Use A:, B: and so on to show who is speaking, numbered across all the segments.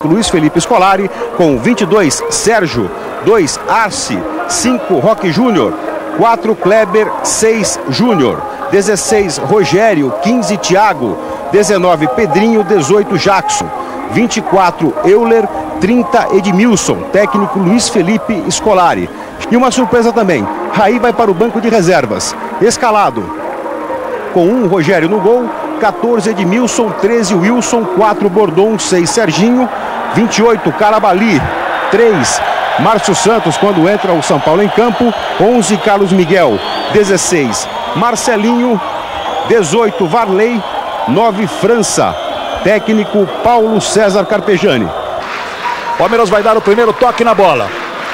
A: técnico Luiz Felipe Scolari, com 22 Sérgio, 2 Arce, 5 Roque Júnior, 4 Kleber, 6 Júnior, 16 Rogério, 15 Thiago, 19 Pedrinho, 18 Jackson, 24 Euler, 30 Edmilson, técnico Luiz Felipe Scolari. E uma surpresa também, Raí vai para o banco de reservas, escalado com 1 Rogério no gol, 14 Edmilson, 13 Wilson, 4 Bordon, 6 Serginho, 28 Carabali, 3 Márcio Santos quando entra o São Paulo em campo, 11 Carlos Miguel, 16 Marcelinho, 18 Varley, 9 França, técnico Paulo César Carpegiani.
B: Palmeiras vai dar o primeiro toque na bola.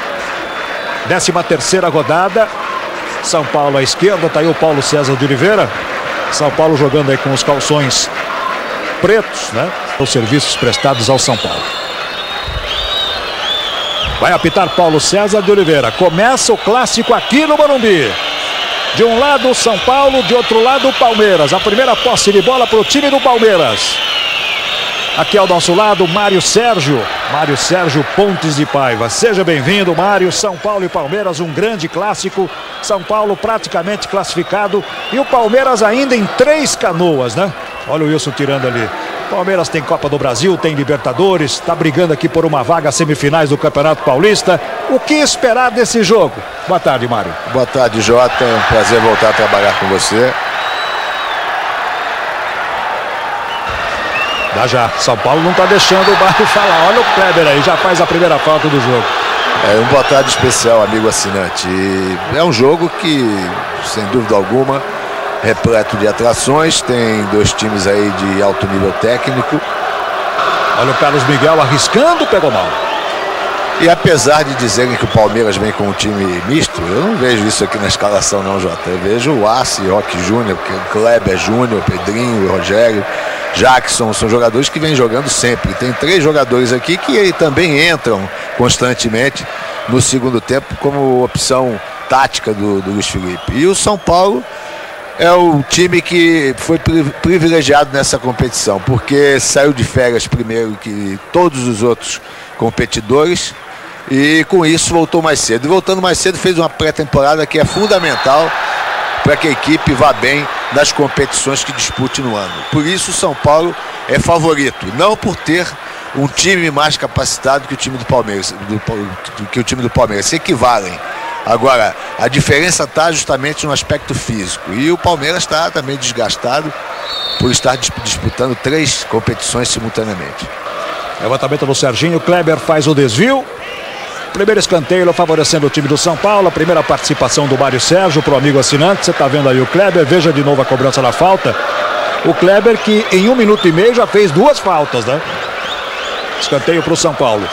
B: 13ª rodada. São Paulo à esquerda, tá aí o Paulo César de Oliveira. São Paulo jogando aí com os calções pretos, né? Os serviços prestados ao São Paulo. Vai apitar Paulo César de Oliveira. Começa o clássico aqui no Morumbi. De um lado o São Paulo, de outro lado o Palmeiras. A primeira posse de bola para o time do Palmeiras. Aqui ao nosso lado, Mário Sérgio Pontes de Paiva. Seja bem-vindo, Mário. São Paulo e Palmeiras, um grande clássico. São Paulo praticamente classificado e o Palmeiras ainda em 3 canoas, né? Olha o Wilson tirando ali. Palmeiras tem Copa do Brasil, tem Libertadores, está brigando aqui por uma vaga semifinais do Campeonato Paulista. O que esperar desse jogo? Boa tarde, Mário.
C: Boa tarde, Jota. É um prazer voltar a trabalhar com você.
B: Dá já. São Paulo não está deixando o Mário falar. Olha o Kleber aí, já faz a primeira falta do jogo.
C: É um boa tarde especial, amigo assinante. E é um jogo que, sem dúvida alguma, repleto de atrações. Tem 2 times aí de alto nível técnico.
B: Olha o Carlos Miguel arriscando, pegou mal.
C: E apesar de dizerem que o Palmeiras vem com um time misto, eu não vejo isso aqui na escalação não, Jota. Eu vejo o Arce, Roque Júnior, Kleber Júnior, Pedrinho, Rogério, Jackson, são jogadores que vêm jogando sempre. Tem 3 jogadores aqui que também entram constantemente no segundo tempo como opção tática do Luiz Felipe. E o São Paulo é o time que foi privilegiado nessa competição, porque saiu de férias primeiro que todos os outros competidores e com isso voltou mais cedo. E voltando mais cedo fez uma pré-temporada que é fundamental para que a equipe vá bem nas competições que dispute no ano. Por isso o São Paulo é favorito, não por ter um time mais capacitado que o time do Palmeiras, se equivalem. Agora, a diferença está justamente no aspecto físico. E o Palmeiras está também desgastado por estar disputando 3 competições simultaneamente.
B: Levantamento do Serginho, Kleber faz o desvio. Primeiro escanteio favorecendo o time do São Paulo. A primeira participação do Mário Sérgio para o amigo assinante. Você está vendo aí o Kleber, veja de novo a cobrança da falta. O Kleber que em 1 minuto e meio já fez 2 faltas, né? Escanteio para o São Paulo.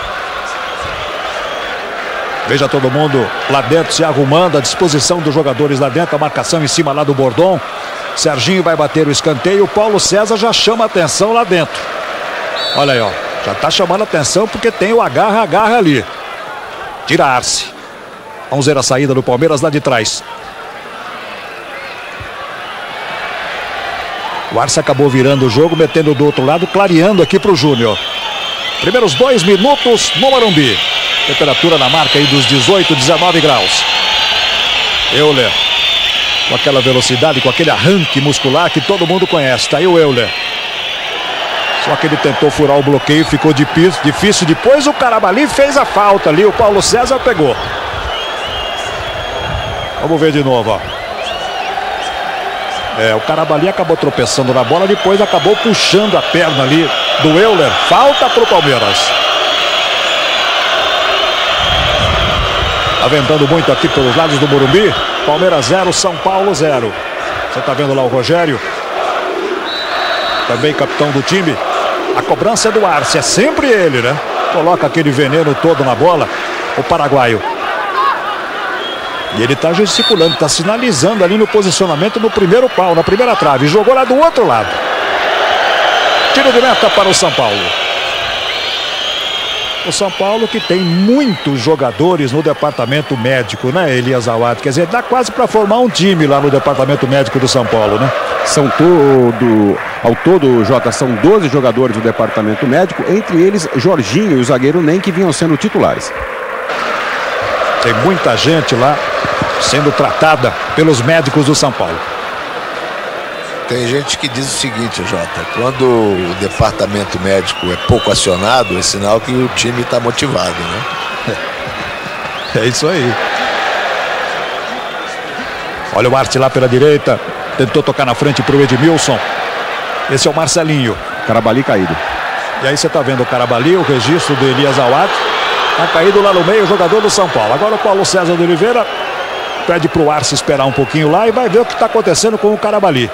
B: Veja todo mundo lá dentro se arrumando, à disposição dos jogadores lá dentro, a marcação em cima lá do Bordon. Serginho vai bater o escanteio, o Paulo César já chama a atenção lá dentro. Olha aí, ó, já tá chamando a atenção porque tem o agarra ali. Tira Arce. Vamos ver a saída do Palmeiras lá de trás. O Arce acabou virando o jogo, metendo do outro lado, clareando aqui pro Júnior. Primeiros 2 minutos no Morumbi. Temperatura na marca aí dos 18, 19 graus. Euler. Com aquela velocidade, com aquele arranque muscular que todo mundo conhece. Tá aí o Euler. Só que ele tentou furar o bloqueio, ficou difícil. Depois o Carabali fez a falta ali. O Paulo César pegou. Vamos ver de novo, ó. O Carabali acabou tropeçando na bola. Depois acabou puxando a perna ali do Euler. Falta pro Palmeiras. Tá ventando muito aqui pelos lados do Morumbi. Palmeiras 0, São Paulo 0. Você tá vendo lá o Rogério. Também capitão do time. A cobrança é do Arce, é sempre ele, né? Coloca aquele veneno todo na bola, o paraguaio. E ele tá gesticulando, tá sinalizando ali no posicionamento no primeiro pau, na primeira trave. Jogou lá do outro lado. Tiro de meta para o São Paulo. O São Paulo que tem muitos jogadores no departamento médico, né, Elias Zawad? Quer dizer, dá quase para formar um time lá no departamento médico do São Paulo, né?
A: Ao todo, Jota, são 12 jogadores do departamento médico, entre eles Jorginho e o zagueiro Nem, que vinham sendo titulares.
B: Tem muita gente lá sendo tratada pelos médicos do São Paulo.
C: Tem gente que diz o seguinte, Jota, quando o departamento médico é pouco acionado, é sinal que o time está motivado, né?
B: É isso aí. Olha o Arte lá pela direita, tentou tocar na frente para o Edmilson. Esse é o Marcelinho.
A: Carabali caído.
B: E aí você está vendo o Carabali, o registro do Elias Zawad. Está caído lá no meio o jogador do São Paulo. Agora o Paulo César de Oliveira pede para o Arce esperar um pouquinho lá e vai ver o que está acontecendo com o Carabali.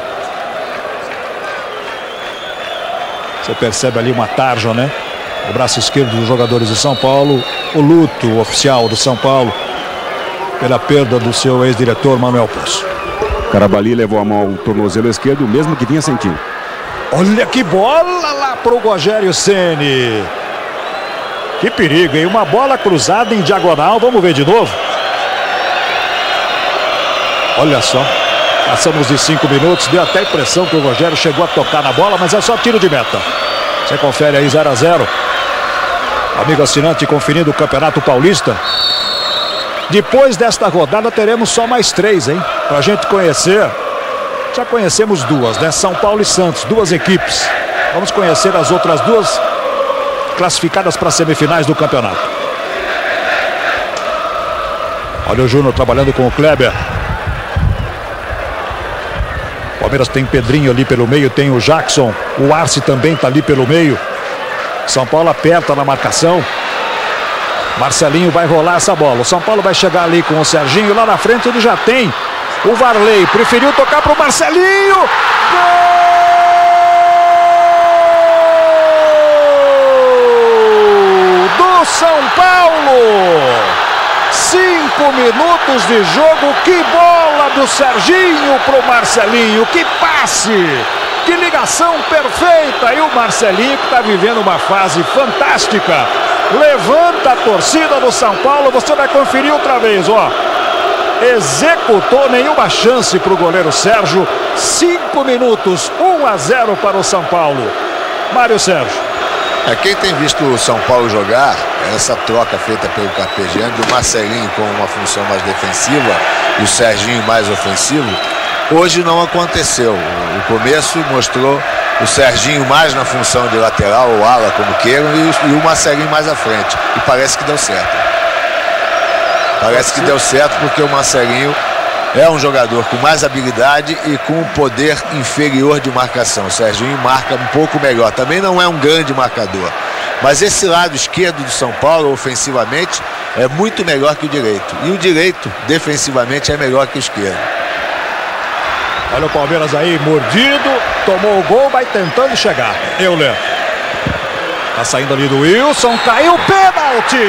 B: Você percebe ali uma tarja, né? O braço esquerdo dos jogadores de São Paulo. O luto oficial do São Paulo pela perda do seu ex-diretor Manuel Poço.
A: Carabali levou a mão ao tornozelo esquerdo, mesmo que vinha sentindo.
B: Olha que bola lá para o Rogério Ceni. Que perigo, hein? Uma bola cruzada em diagonal. Vamos ver de novo. Olha só. Passamos de 5 minutos. Deu até a impressão que o Rogério chegou a tocar na bola, mas é só tiro de meta. Você confere aí 0-0. Amigo assinante conferindo o Campeonato Paulista. Depois desta rodada teremos só mais 3, hein? Pra gente conhecer. Já conhecemos 2, né? São Paulo e Santos, 2 equipes. Vamos conhecer as outras 2 classificadas para as semifinais do campeonato. Olha o Júnior trabalhando com o Kleber. Palmeiras tem Pedrinho ali pelo meio, tem o Jackson. O Arce também está ali pelo meio. São Paulo aperta na marcação. Marcelinho vai rolar essa bola. O São Paulo vai chegar ali com o Serginho. Lá na frente ele já tem o Varley. Preferiu tocar para o Marcelinho. Gol do São Paulo. 5 minutos de jogo. Que bola do Serginho para o Marcelinho. Que passe. Que ligação perfeita. E o Marcelinho que está vivendo uma fase fantástica. Levanta a torcida do São Paulo. Você vai conferir outra vez, ó. Executou, nenhuma chance para o goleiro Sérgio. 5 minutos, 1-0 para o São Paulo. Mário Sérgio.
C: Quem tem visto o São Paulo jogar, essa troca feita pelo Carpegiani, do Marcelinho com uma função mais defensiva e o Serginho mais ofensivo, hoje não aconteceu. O começo mostrou o Serginho mais na função de lateral, ou ala, como queiram, e o Marcelinho mais à frente. E parece que deu certo. Parece que deu certo porque o Marcelinho é um jogador com mais habilidade e com um poder inferior de marcação. O Serginho marca um pouco melhor. Também não é um grande marcador. Mas esse lado esquerdo do São Paulo, ofensivamente, é muito melhor que o direito. E o direito, defensivamente, é melhor que o esquerdo.
B: Olha o Palmeiras aí, mordido, tomou o gol, vai tentando chegar. Euler. Tá saindo ali do Wilson, caiu o pênalti.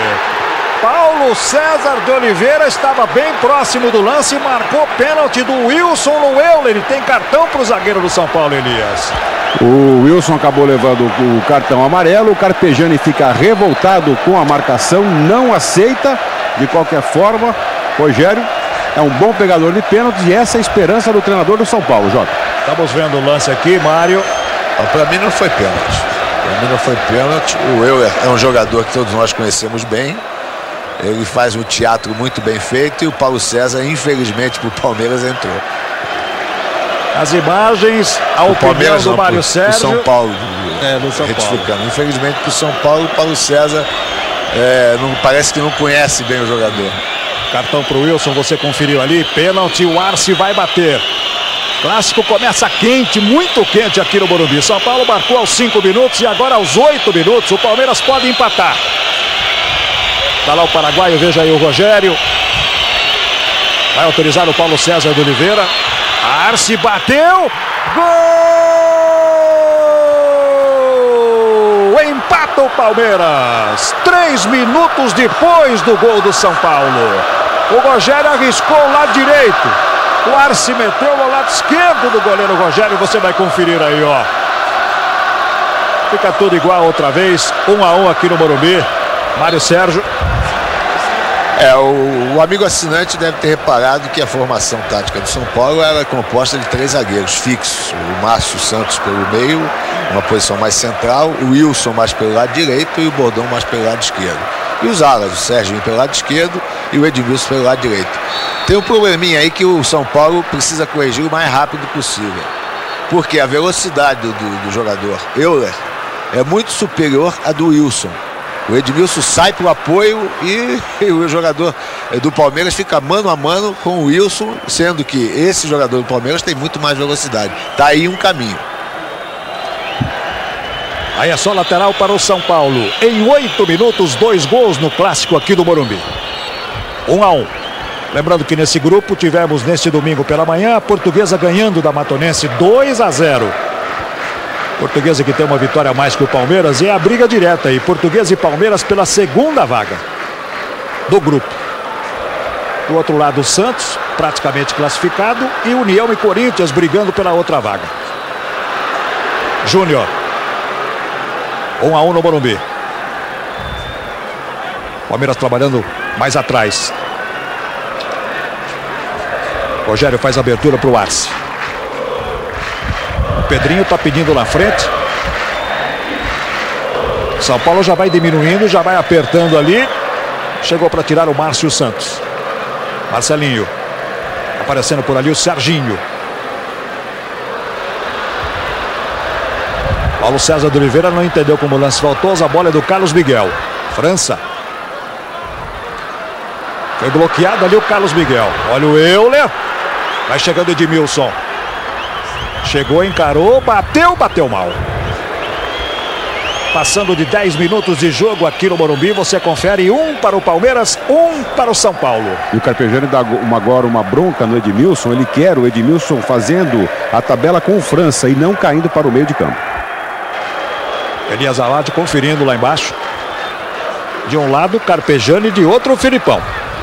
B: Paulo César de Oliveira estava bem próximo do lance e marcou pênalti do Wilson no Euler. Ele tem cartão para o zagueiro do São Paulo, Elias.
A: O Wilson acabou levando o cartão amarelo. O Carpegiani fica revoltado com a marcação, não aceita de qualquer forma. Rogério é um bom pegador de pênaltis e essa é a esperança do treinador do São Paulo, Jota.
B: Estamos vendo o lance aqui, Mário.
C: Para mim não foi pênalti. Para mim não foi pênalti. O Euler é um jogador que todos nós conhecemos bem. Ele faz um teatro muito bem feito e o Paulo César, infelizmente, para o Palmeiras entrou.
B: As imagens, a opinião do Mário Sérgio.
C: São Paulo.
B: Do São Paulo.
C: Infelizmente, para o São Paulo, o Paulo César não, parece que não conhece bem o jogador.
B: Cartão para o Wilson, você conferiu ali. Pênalti, o Arce vai bater. Clássico começa quente, muito quente aqui no Morumbi. São Paulo marcou aos 5 minutos e agora aos 8 minutos o Palmeiras pode empatar. Tá lá o paraguaio, veja aí o Rogério. Vai autorizar o Paulo César de Oliveira. Arce bateu. Gol! Empata o Palmeiras. 3 minutos depois do gol do São Paulo. O Rogério arriscou o lado direito. O Arce meteu ao lado esquerdo do goleiro Rogério. Você vai conferir aí, ó. Fica tudo igual outra vez, 1-1 aqui no Morumbi. Mário Sérgio.
C: O amigo assinante deve ter reparado que a formação tática do São Paulo era composta de 3 zagueiros fixos. O Márcio Santos pelo meio, uma posição mais central, o Wilson mais pelo lado direito e o Bordão mais pelo lado esquerdo. E os alas, o Serginho pelo lado esquerdo e o Edmilson pelo lado direito. Tem um probleminha aí que o São Paulo precisa corrigir o mais rápido possível. Porque a velocidade do jogador Euler é muito superior à do Wilson. O Edmilson sai para o apoio e o jogador do Palmeiras fica mano a mano com o Wilson, sendo que esse jogador do Palmeiras tem muito mais velocidade. Tá aí um caminho.
B: Aí é só lateral para o São Paulo. Em 8 minutos, 2 gols no clássico aqui do Morumbi. 1-1. Lembrando que nesse grupo tivemos neste domingo pela manhã a Portuguesa ganhando da Matonense 2-0. Portuguesa que tem uma vitória a mais que o Palmeiras e é a briga direta aí. Portuguesa e Palmeiras pela segunda vaga do grupo. Do outro lado o Santos, praticamente classificado, e União e Corinthians brigando pela outra vaga. Júnior. 1-1 no Morumbi. Palmeiras trabalhando mais atrás. Rogério faz a abertura para o Arce. O Pedrinho está pedindo na frente. São Paulo já vai diminuindo, já vai apertando ali. Chegou para tirar o Márcio Santos. Marcelinho. Aparecendo por ali o Serginho. Paulo César de Oliveira não entendeu como o lance faltoso. A bola é do Carlos Miguel. França. Foi bloqueado ali o Carlos Miguel. Olha o Euler. Vai chegando Edmilson. Chegou, encarou, bateu mal. Passando de 10 minutos de jogo aqui no Morumbi, você confere 1 para o Palmeiras, 1 para o São Paulo.
A: E o Carpegiani dá agora uma bronca no Edmilson. Ele quer o Edmilson fazendo a tabela com o França e não caindo para o meio de campo.
B: Elias Alad conferindo lá embaixo. De um lado Carpegiani, de outro o Filipão.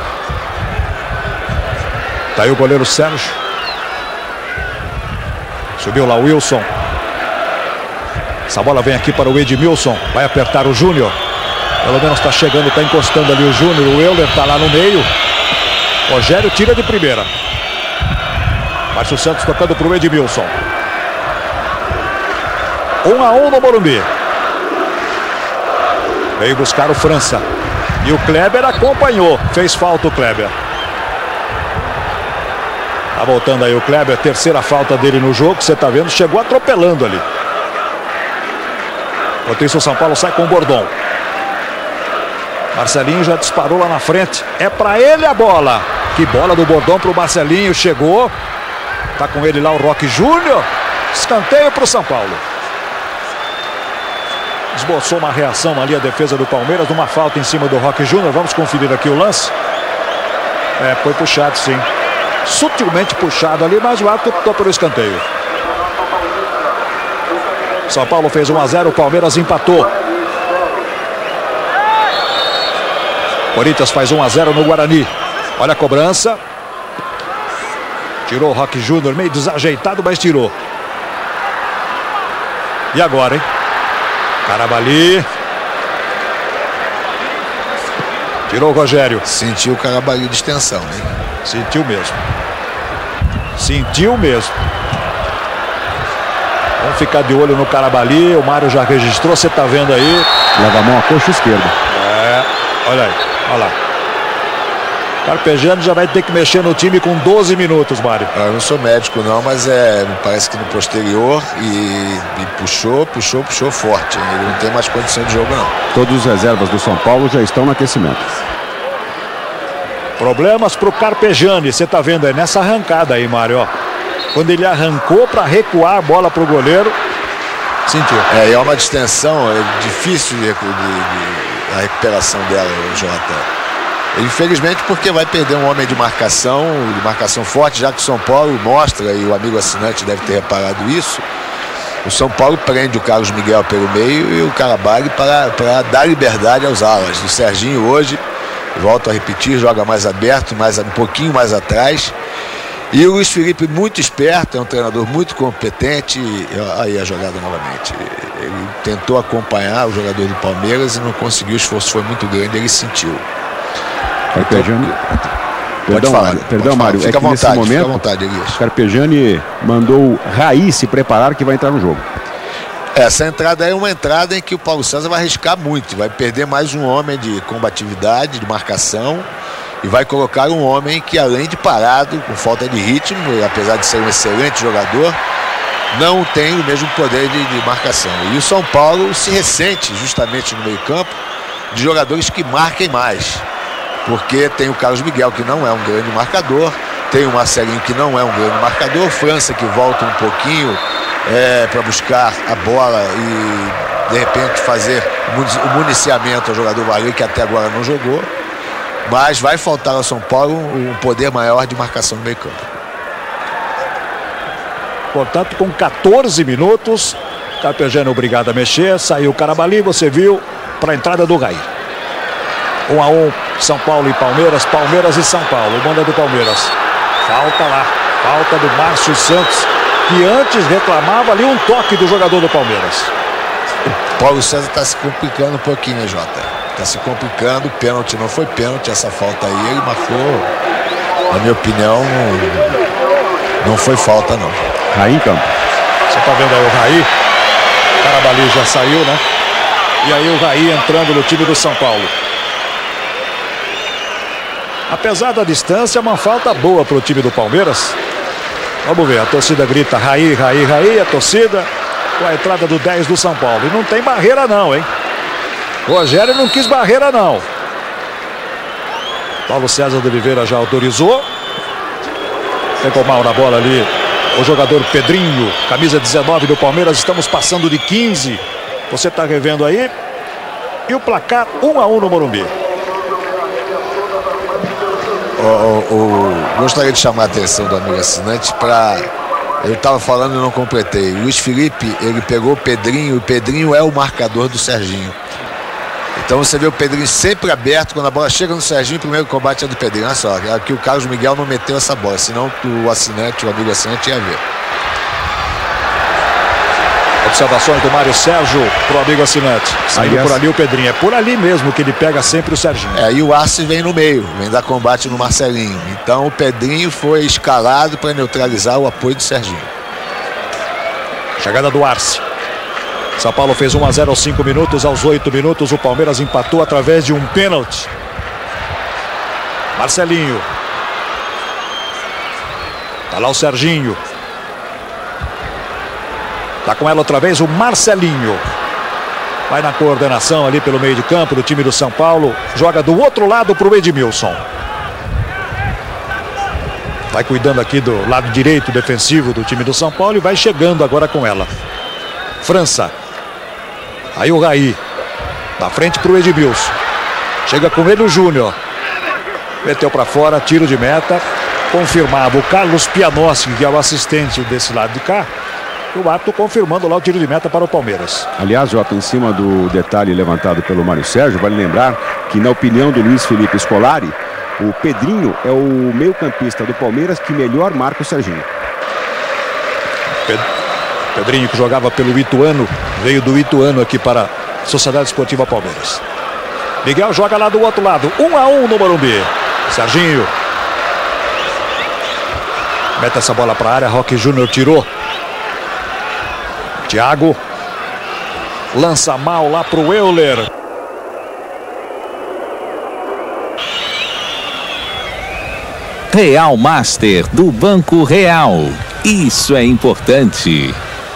B: Tá aí o goleiro Sérgio. Subiu lá o Wilson. Essa bola vem aqui para o Edmilson. Vai apertar o Júnior. Pelo menos está chegando, está encostando ali o Júnior. O Euler está lá no meio. Rogério tira de primeira. Márcio Santos tocando para o Edmilson. 1-1 no Morumbi. Veio buscar o França. E o Kleber acompanhou. Fez falta o Kleber. Tá voltando aí o Kleber. Terceira falta dele no jogo. Você tá vendo? Chegou atropelando ali. Enquanto isso o São Paulo sai com o Bordão. Marcelinho já disparou lá na frente. É pra ele a bola. Que bola do Bordão pro Marcelinho. Chegou. Tá com ele lá o Roque Júnior. Escanteio pro São Paulo. Esboçou uma reação ali a defesa do Palmeiras, numa falta em cima do Roque Júnior. Vamos conferir aqui o lance. Foi puxado sim. Sutilmente puxado ali, mas o árbitro optou pelo escanteio. São Paulo fez 1-0, o Palmeiras empatou. Corinthians faz 1-0 no Guarani. Olha a cobrança. Tirou o Roque Júnior, meio desajeitado, mas tirou. E agora, hein? Carabali. Tirou o Rogério.
C: Sentiu o Carabali de extensão, hein?
B: Sentiu mesmo. Sentiu mesmo. Vamos ficar de olho no Carabali. O Mário já registrou, você tá vendo aí.
A: Leva a mão à coxa esquerda.
B: Olha aí, olha lá. Carpegiani já vai ter que mexer no time com 12 minutos, Mário.
C: Eu não sou médico não, mas me parece que no posterior e puxou forte. Ele não tem mais condição de jogo não.
A: Todos os reservas do São Paulo já estão no aquecimento.
B: Problemas pro Carpegiani, você tá vendo aí nessa arrancada aí, Mário, ó. Quando ele arrancou para recuar a bola pro goleiro, sentiu.
C: É uma distensão, é difícil a recuperação dela, Jota. Infelizmente porque vai perder um homem de marcação forte, já que o São Paulo mostra, e o amigo assinante deve ter reparado isso, o São Paulo prende o Carlos Miguel pelo meio e o Carabali para dar liberdade aos alas. O Serginho hoje, volto a repetir, joga mais aberto, um pouquinho mais atrás, E o Luiz Felipe, muito esperto, é um treinador muito competente. Aí a jogada novamente. Ele tentou acompanhar o jogador do Palmeiras e não conseguiu, o esforço foi muito grande, ele sentiu.
A: Perdão, Mário.
C: Fica à vontade,
A: nesse momento,
C: fica à vontade, Elias.
A: Carpegiani mandou o Raí se preparar, que vai entrar no jogo.
C: Essa entrada é uma entrada em que o Paulo César vai arriscar muito, vai perder mais um homem de combatividade, de marcação, e vai colocar um homem que, além de parado, com falta de ritmo, apesar de ser um excelente jogador, não tem o mesmo poder de marcação. E o São Paulo se ressente justamente no meio-campo de jogadores que marquem mais, porque tem o Carlos Miguel, que não é um grande marcador, tem o Marcelinho, que não é um grande marcador, França, que volta um pouquinho para buscar a bola e de repente fazer o municiamento ao jogador Valério, que até agora não jogou, mas vai faltar ao São Paulo um poder maior de marcação no meio campo.
B: Portanto, com 14 minutos, Carpegiani obrigado a mexer, saiu o Carabali, você viu, para a entrada do Raí. 1-1, São Paulo e Palmeiras, Palmeiras e São Paulo, manda do Palmeiras. Falta do Márcio Santos, que antes reclamava ali um toque do jogador do Palmeiras.
C: O Paulo César está se complicando um pouquinho, Jota. Está se complicando, o pênalti não foi pênalti, essa falta aí ele marcou, na minha opinião, não foi falta não.
A: Raí em campo.
B: Você está vendo aí o Raí? O Carabali já saiu, né? E aí o Raí entrando no time do São Paulo. Apesar da distância, uma falta boa para o time do Palmeiras. Vamos ver, a torcida grita Raí, Raí, Raí, a torcida com a entrada do 10 do São Paulo. E não tem barreira não, hein? Rogério não quis barreira não. Paulo César de Oliveira já autorizou. Pegou mal na bola ali o jogador Pedrinho, camisa 19 do Palmeiras. Estamos passando de 15. Você está revendo aí. E o placar 1-1 no Morumbi.
C: Gostaria de chamar a atenção do amigo assinante para... Eu estava falando e não completei. Luiz Felipe, ele pegou o Pedrinho, e o Pedrinho é o marcador do Serginho. Então você vê o Pedrinho sempre aberto, quando a bola chega no Serginho, o primeiro combate é do Pedrinho. Olha só, aqui o Carlos Miguel não meteu essa bola, senão o assinante, o amigo assinante ia ver.
B: Observações do Mário Sérgio pro amigo assinante. Saiu por ali o Pedrinho. É por ali mesmo que ele pega sempre o Serginho.
C: E o Arce vem no meio, vem dar combate no Marcelinho. Então o Pedrinho foi escalado para neutralizar o apoio do Serginho.
B: Chegada do Arce. São Paulo fez 1-0 aos 5 minutos. Aos 8 minutos o Palmeiras empatou através de um pênalti. Marcelinho. Tá lá o Serginho. Tá com ela outra vez o Marcelinho. Vai na coordenação ali pelo meio de campo do time do São Paulo. Joga do outro lado pro Edmilson. Vai cuidando aqui do lado direito defensivo do time do São Paulo e vai chegando agora com ela. França. Aí o Raí. Na frente pro Edmilson. Chega com ele o Júnior. Meteu para fora, tiro de meta. Confirmava o Carlos Pianossi, que é o assistente desse lado de cá. O ato confirmando lá o tiro de meta para o Palmeiras.
A: Aliás, Jota, em cima do detalhe levantado pelo Mário Sérgio, vale lembrar que, na opinião do Luiz Felipe Scolari, o Pedrinho é o meio-campista do Palmeiras que melhor marca o Serginho.
B: Pedrinho, que jogava pelo Ituano, veio do Ituano aqui para a Sociedade Esportiva Palmeiras. Miguel joga lá do outro lado, 1-1 no Morumbi. Serginho mete essa bola para a área, Roque Júnior tirou. Thiago lança mal lá para o Euler.
D: Real Master do Banco Real. Isso é importante.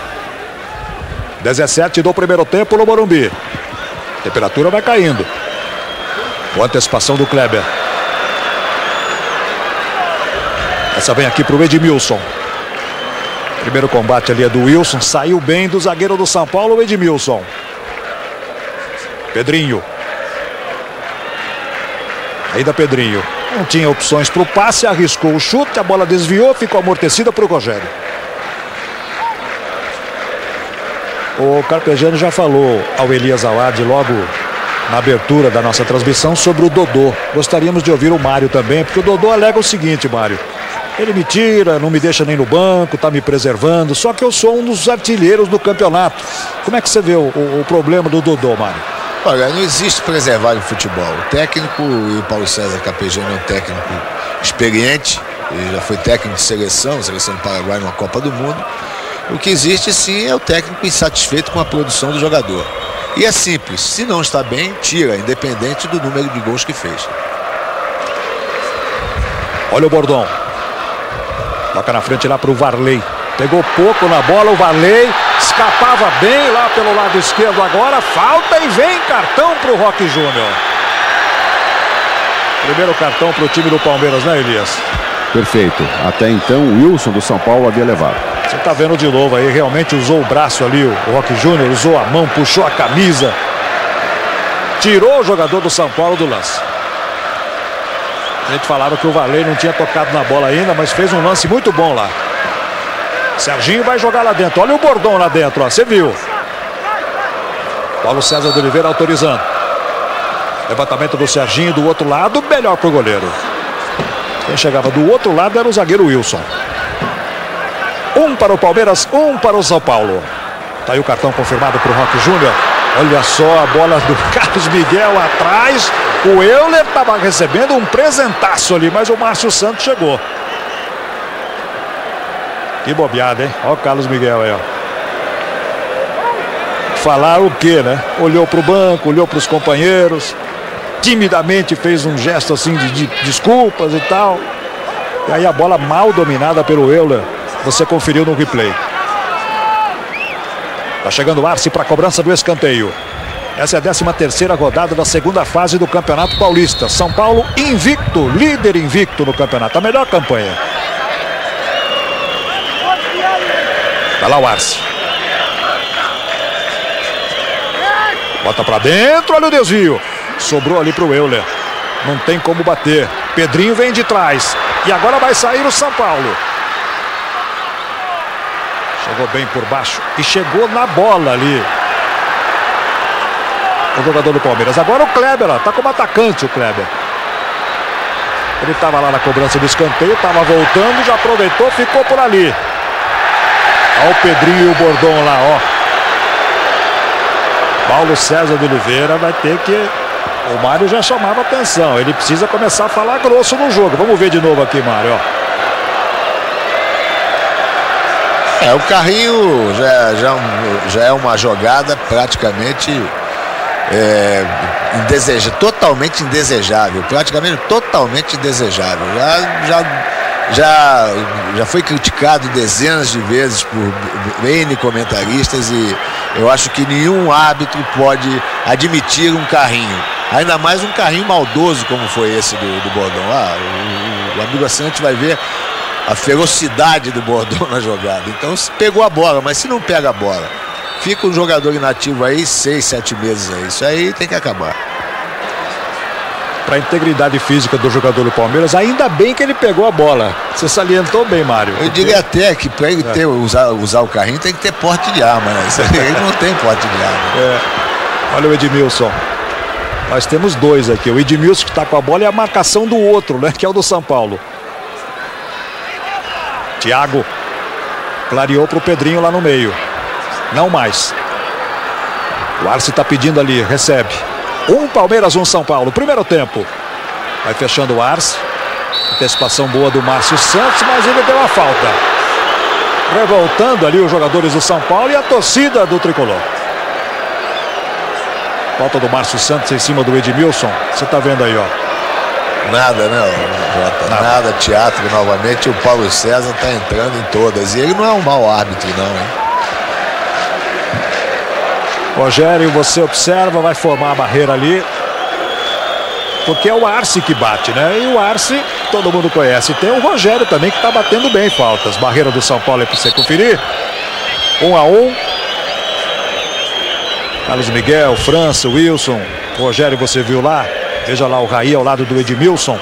B: 17 do primeiro tempo no Morumbi. Temperatura vai caindo. Com antecipação do Kleber. Essa vem aqui para o Edmilson. Primeiro combate ali é do Wilson. Saiu bem do zagueiro do São Paulo, o Edmilson. Pedrinho. Ainda Pedrinho. Não tinha opções para o passe, arriscou o chute, a bola desviou, ficou amortecida para o Rogério. O Carpegiani já falou ao Elias Awad logo na abertura da nossa transmissão sobre o Dodô. Gostaríamos de ouvir o Mário também, porque o Dodô alega o seguinte, Mário. Ele me tira, não me deixa nem no banco, tá me preservando, só que eu sou um dos artilheiros do campeonato. Como é que você vê o problema do Dodô, Mário?
C: Olha, não existe preservar em futebol. O técnico, e o Paulo César Capejano é um técnico experiente, ele já foi técnico de seleção do Paraguai numa Copa do Mundo. O que existe sim é o técnico insatisfeito com a produção do jogador. E é simples, se não está bem, tira, independente do número de gols que fez.
B: Olha o Bordão. Toca na frente lá para o Varley. Pegou pouco na bola, o Varley escapava bem lá pelo lado esquerdo agora. Falta e vem cartão para o Roque Júnior. Primeiro cartão para o time do Palmeiras, né, Elias?
A: Perfeito. Até então o Wilson do São Paulo havia levado.
B: Você tá vendo de novo aí, realmente usou o braço ali, o Roque Júnior usou a mão, puxou a camisa. Tirou o jogador do São Paulo do lance. A gente falava que o Varley não tinha tocado na bola ainda, mas fez um lance muito bom lá. Serginho vai jogar lá dentro. Olha o Bordão lá dentro, ó. Você viu. Paulo César de Oliveira autorizando. Levantamento do Serginho do outro lado, melhor pro goleiro. Quem chegava do outro lado era o zagueiro Wilson. Um para o Palmeiras, um para o São Paulo. Tá aí o cartão confirmado pro Roque Júnior. Olha só a bola do Carlos Miguel atrás. O Euler estava recebendo um presentaço ali, mas o Márcio Santos chegou. Que bobeada, hein? Olha o Carlos Miguel aí, ó. Falar o quê, né? Olhou para o banco, olhou para os companheiros. Timidamente fez um gesto assim de desculpas e tal. E aí a bola mal dominada pelo Euler. Você conferiu no replay. Tá chegando o Arce para a cobrança do escanteio. Essa é a 13ª rodada da segunda fase do Campeonato Paulista. São Paulo invicto, líder invicto no campeonato. A melhor campanha. Vai lá o Arce. Bota pra dentro, olha o desvio. Sobrou ali pro Euler. Não tem como bater. Pedrinho vem de trás. E agora vai sair o São Paulo. Chegou bem por baixo e chegou na bola ali. O jogador do Palmeiras. Agora o Kleber, ó, tá como atacante o Kleber. Ele estava lá na cobrança do escanteio, estava voltando, já aproveitou, ficou por ali. Olha o Pedrinho e o Bordão lá, ó. Paulo César de Oliveira vai ter que... O Mário já chamava atenção, ele precisa começar a falar grosso no jogo. Vamos ver de novo aqui, Mário, ó.
C: O carrinho já é uma jogada praticamente totalmente indesejável. Praticamente totalmente indesejável. Já foi criticado dezenas de vezes por N comentaristas e eu acho que nenhum árbitro pode admitir um carrinho. Ainda mais um carrinho maldoso como foi esse do Bordão. O amigo assinante vai ver a ferocidade do Bordão na jogada. Então pegou a bola, mas se não pega a bola, fica um jogador inativo aí 6, 7 meses aí. Isso aí tem que acabar.
B: Para a integridade física do jogador do Palmeiras, ainda bem que ele pegou a bola. Você salientou bem, Mário.
C: Eu diria até que para ele usar o carrinho tem que ter porte de arma, né? Ele não tem porte de arma.
B: Olha o Edmilson. Nós temos dois aqui. O Edmilson que está com a bola e a marcação do outro, né? Que é o do São Paulo. Thiago clareou para o Pedrinho lá no meio. Não mais. O Arce está pedindo ali, recebe. Um Palmeiras, um São Paulo. Primeiro tempo. Vai fechando o Arce. Antecipação boa do Márcio Santos, mas ele deu a falta. Revoltando ali os jogadores do São Paulo e a torcida do Tricolor. Falta do Márcio Santos em cima do Edmilson. Você está vendo aí, ó.
C: Nada, né, Jota? Nada, teatro novamente. O Paulo César está entrando em todas. E ele não é um mau árbitro, não, hein?
B: Rogério, você observa, vai formar a barreira ali. Porque é o Arce que bate, né? E o Arce, todo mundo conhece. Tem o Rogério também que está batendo bem faltas. Barreira do São Paulo é para você conferir. 1-1. Carlos Miguel, França, Wilson. Rogério, você viu lá? Veja lá o Raí ao lado do Edmilson.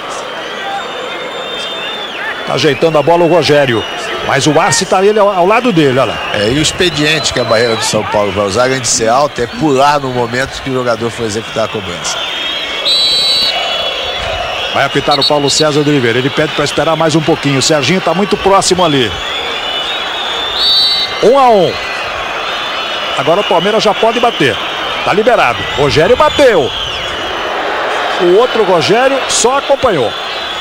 B: Tá ajeitando a bola o Rogério. Mas o Arce tá ele ao lado dele, olha lá.
C: E o expediente que a barreira do São Paulo vai usar, além de ser alta, é pular no momento que o jogador for executar a cobrança.
B: Vai apitar o Paulo César de Oliveira. Ele pede para esperar mais um pouquinho. O Serginho está muito próximo ali. 1-1. Agora o Palmeiras já pode bater. Tá liberado. Rogério bateu. O outro Rogério só acompanhou.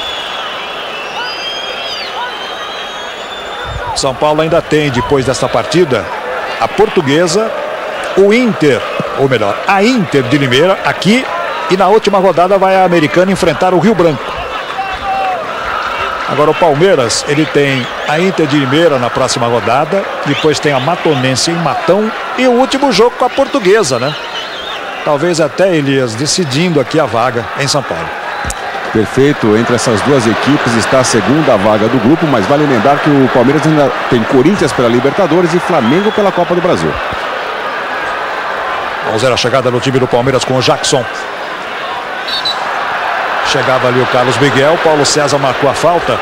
B: São Paulo ainda tem, depois desta partida, a Portuguesa, o Inter, ou melhor, a Inter de Limeira, aqui. E na última rodada vai a Americana enfrentar o Rio Branco. Agora o Palmeiras, ele tem a Inter de Limeira na próxima rodada. Depois tem a Matonense em Matão. E o último jogo com a Portuguesa, né? Talvez até, Elias, decidindo aqui a vaga em São Paulo.
A: Perfeito, entre essas duas equipes está a segunda vaga do grupo, mas vale lembrar que o Palmeiras ainda tem Corinthians pela Libertadores e Flamengo pela Copa do Brasil.
B: Vamos ver a chegada do time do Palmeiras com o Jackson. Chegava ali o Carlos Miguel, Paulo César marcou a falta.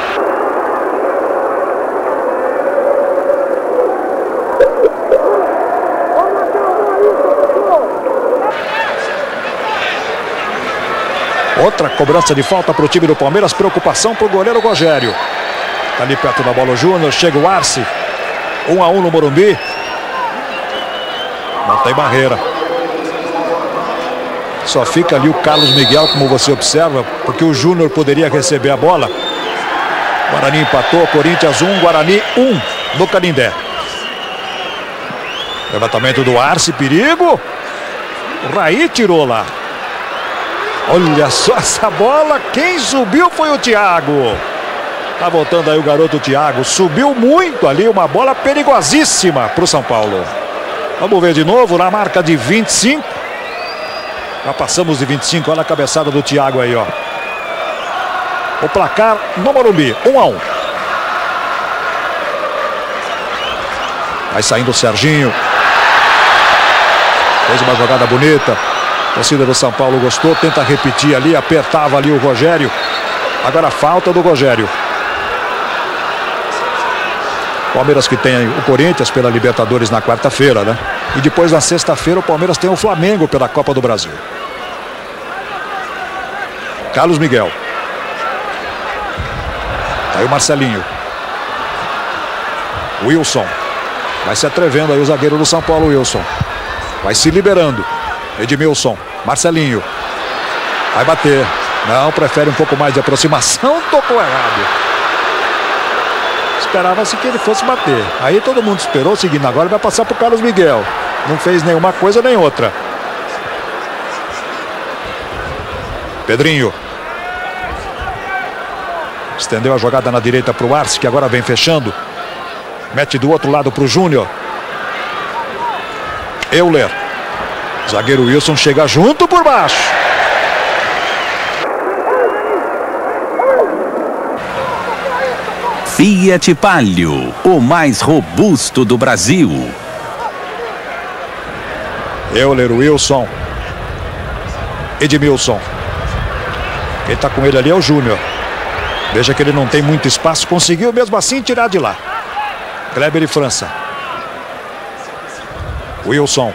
B: Outra cobrança de falta para o time do Palmeiras, preocupação para o goleiro Rogério. Tá ali perto da bola o Júnior, chega o Arce. 1-1 no Morumbi. Não tem barreira. Só fica ali o Carlos Miguel, como você observa, porque o Júnior poderia receber a bola. Guarani empatou, Corinthians 1, Guarani 1 no Canindé. Levantamento do Arce, perigo. O Raí tirou lá. Olha só essa bola, quem subiu foi o Thiago. Tá voltando aí o garoto Thiago, subiu muito ali, uma bola perigosíssima para o São Paulo. Vamos ver de novo, na marca de 25. Já passamos de 25, olha a cabeçada do Thiago aí, ó. O placar no Morumbi, 1-1. Vai saindo o Serginho. Fez uma jogada bonita. A torcida do São Paulo gostou, tenta repetir ali, apertava ali o Rogério. Agora falta do Rogério. Palmeiras que tem o Corinthians pela Libertadores na quarta-feira, né? E depois na sexta-feira o Palmeiras tem o Flamengo pela Copa do Brasil. Carlos Miguel. Tá aí o Marcelinho. Wilson. Vai se atrevendo aí o zagueiro do São Paulo, Wilson. Vai se liberando. Edmilson. Marcelinho. Vai bater. Não, prefere um pouco mais de aproximação. Tocou errado. Esperava-se que ele fosse bater. Aí todo mundo esperou, seguindo agora, vai passar para o Carlos Miguel. Não fez nenhuma coisa nem outra. Pedrinho. Estendeu a jogada na direita para o Arce, que agora vem fechando. Mete do outro lado para o Júnior. Euler. Zagueiro Wilson chega junto por baixo.
D: Fiat Palio, o mais robusto do Brasil.
B: Euler, Wilson. Edmilson. Quem está com ele ali é o Júnior. Veja que ele não tem muito espaço. Conseguiu mesmo assim tirar de lá. Kleber e França. Wilson.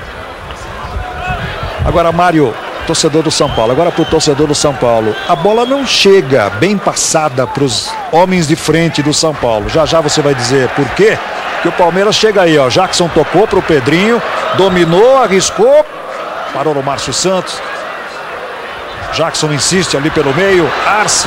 B: Agora Mário, torcedor do São Paulo. Agora para o torcedor do São Paulo. A bola não chega bem passada para os homens de frente do São Paulo. Já já você vai dizer por quê. Que o Palmeiras chega aí, ó. Jackson tocou para o Pedrinho. Dominou, arriscou. Parou no Márcio Santos. Jackson insiste ali pelo meio. Arce.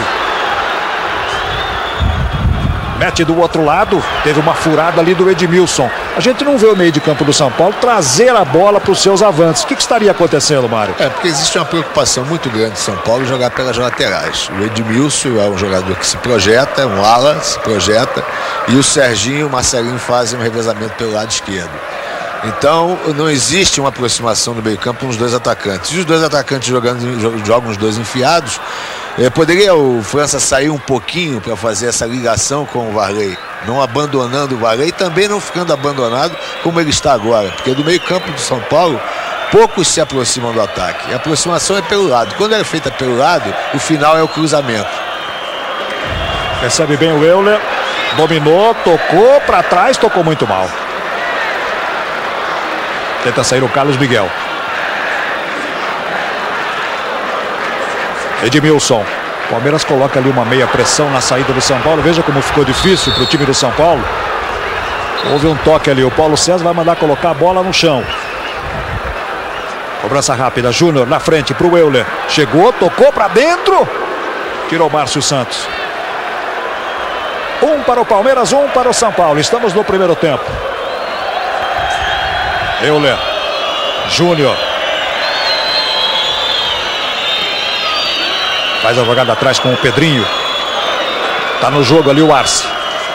B: Mete do outro lado. Teve uma furada ali do Edmilson. A gente não vê o meio de campo do São Paulo trazer a bola para os seus avantes. O que estaria acontecendo, Mário?
C: Porque existe uma preocupação muito grande de São Paulo jogar pelas laterais. O Edmilson é um jogador que se projeta, um ala, se projeta. E o Serginho e o Marcelinho fazem um revezamento pelo lado esquerdo. Então não existe uma aproximação no meio campo com os dois atacantes. E os dois atacantes jogam os dois enfiados. Poderia o França sair um pouquinho para fazer essa ligação com o Varley, não abandonando o Varley e também não ficando abandonado como ele está agora, porque do meio campo do São Paulo poucos se aproximam do ataque. A aproximação é pelo lado. Quando é feita pelo lado, o final é o cruzamento.
B: Recebe bem o Euler, dominou, tocou para trás, tocou muito mal. Tenta sair o Carlos Miguel. Edmilson. Palmeiras coloca ali uma meia pressão na saída do São Paulo. Veja como ficou difícil para o time do São Paulo. Houve um toque ali. O Paulo César vai mandar colocar a bola no chão. Cobrança rápida. Júnior na frente para o Euler. Chegou, tocou para dentro. Tirou Márcio Santos. 1 para o Palmeiras, 1 para o São Paulo. Estamos no primeiro tempo. Euler. Júnior. Faz a jogada atrás com o Pedrinho. Tá no jogo ali o Arce.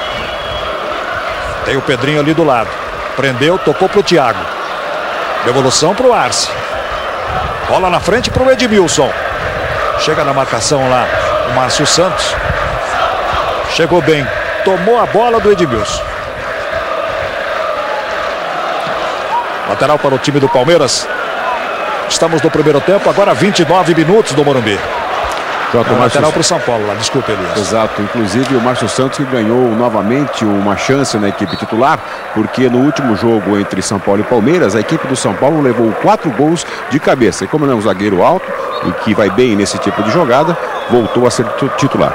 B: Tem o Pedrinho ali do lado. Prendeu, tocou pro Thiago. Devolução pro Arce. Bola na frente pro Edmilson. Chega na marcação lá o Márcio Santos. Chegou bem. Tomou a bola do Edmilson. Lateral para o time do Palmeiras. Estamos no primeiro tempo, agora 29 minutos do Morumbi. Lateral para o São Paulo lá, desculpa, Elias.
A: Exato, inclusive o Márcio Santos que ganhou novamente uma chance na equipe titular, porque no último jogo entre São Paulo e Palmeiras, a equipe do São Paulo levou 4 gols de cabeça. E como ele é um zagueiro alto e que vai bem nesse tipo de jogada, voltou a ser titular.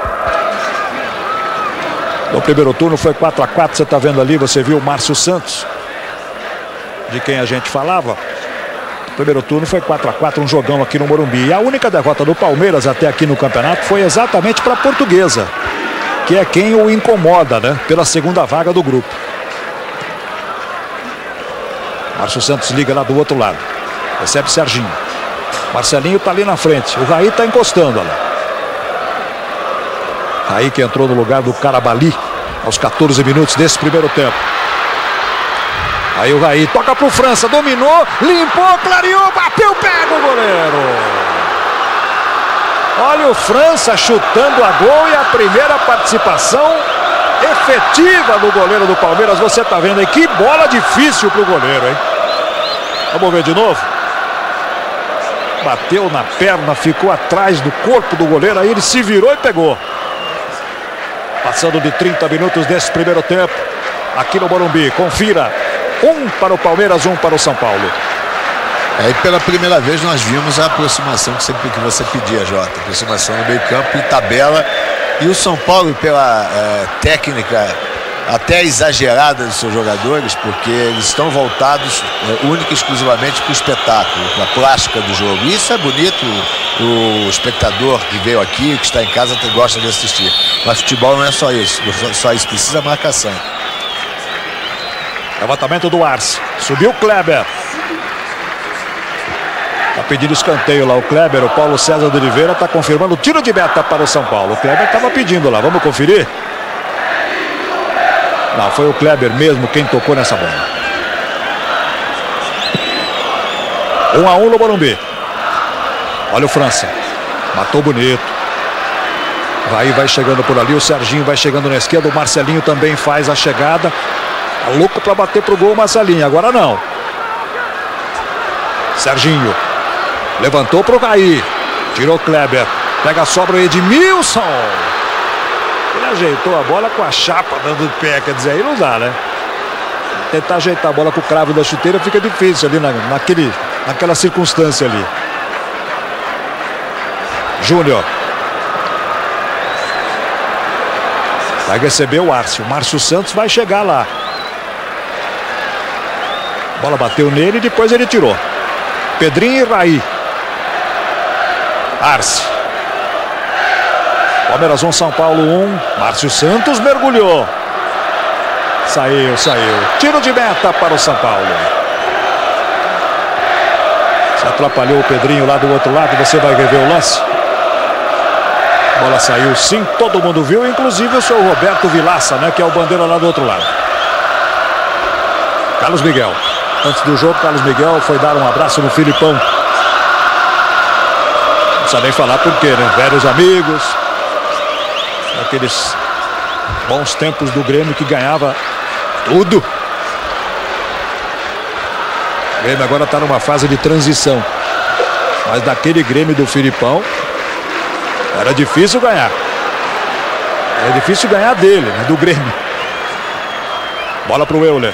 B: No primeiro turno foi 4-4, você está vendo ali, você viu o Márcio Santos, de quem a gente falava. Primeiro turno foi 4-4, um jogão aqui no Morumbi. E a única derrota do Palmeiras até aqui no campeonato foi exatamente para a Portuguesa, que é quem o incomoda, né? Pela segunda vaga do grupo. Márcio Santos liga lá do outro lado. Recebe Serginho. Marcelinho tá ali na frente. O Raí tá encostando, olha. Raí que entrou no lugar do Carabali aos 14 minutos desse primeiro tempo. Aí o Raí toca pro França, dominou, limpou, clareou, bateu, pega o goleiro. Olha o França chutando a gol e a primeira participação efetiva do goleiro do Palmeiras. Você tá vendo aí, que bola difícil pro goleiro, hein? Vamos ver de novo. Bateu na perna, ficou atrás do corpo do goleiro, aí ele se virou e pegou. Passando de 30 minutos desse primeiro tempo, aqui no Morumbi, confira. 1 para o Palmeiras, 1 para o São Paulo.
C: E pela primeira vez nós vimos a aproximação que sempre que você pedia, Jota. Aproximação no meio campo e tabela. E o São Paulo, pela técnica até exagerada dos seus jogadores, porque eles estão voltados única e exclusivamente para o espetáculo, para a plástica do jogo. E isso é bonito, o espectador que veio aqui, que está em casa, que gosta de assistir. Mas futebol não é só isso, precisa marcação.
B: Levantamento do Arce. Subiu o Kleber. Tá pedindo escanteio lá o Kleber. O Paulo César de Oliveira tá confirmando o tiro de meta para o São Paulo. O Kleber tava pedindo lá. Vamos conferir? Não, foi o Kleber mesmo quem tocou nessa bola. 1-1 no Morumbi. Olha o França. Matou bonito. Aí vai chegando por ali. O Serginho vai chegando na esquerda. O Marcelinho também faz a chegada. Tá louco para bater pro gol o Marcelinho. Agora não. Serginho. Levantou pro Raí. Tirou Kleber. Pega a sobra Edmilson. Ele ajeitou a bola com a chapa dando pé. Quer dizer, aí não dá, né? Tentar ajeitar a bola com o cravo da chuteira fica difícil ali naquela circunstância ali. Júnior. Vai receber o Arce. O Márcio Santos vai chegar lá. A bola bateu nele e depois ele tirou. Pedrinho e Raí. Arce. Palmeiras 1, São Paulo 1. Márcio Santos mergulhou. Saiu. Tiro de meta para o São Paulo. Se atrapalhou o Pedrinho lá do outro lado. Você vai rever o lance. A bola saiu sim, todo mundo viu, inclusive o seu Roberto Vilaça, né, que é o bandeira lá do outro lado. Carlos Miguel. Antes do jogo, Carlos Miguel foi dar um abraço no Filipão. Não precisa nem falar por quê, né? Velhos amigos. Aqueles bons tempos do Grêmio que ganhava tudo. O Grêmio agora está numa fase de transição. Mas daquele Grêmio do Filipão, era difícil ganhar. Era difícil ganhar dele, né? Do Grêmio. Bola pro Euler.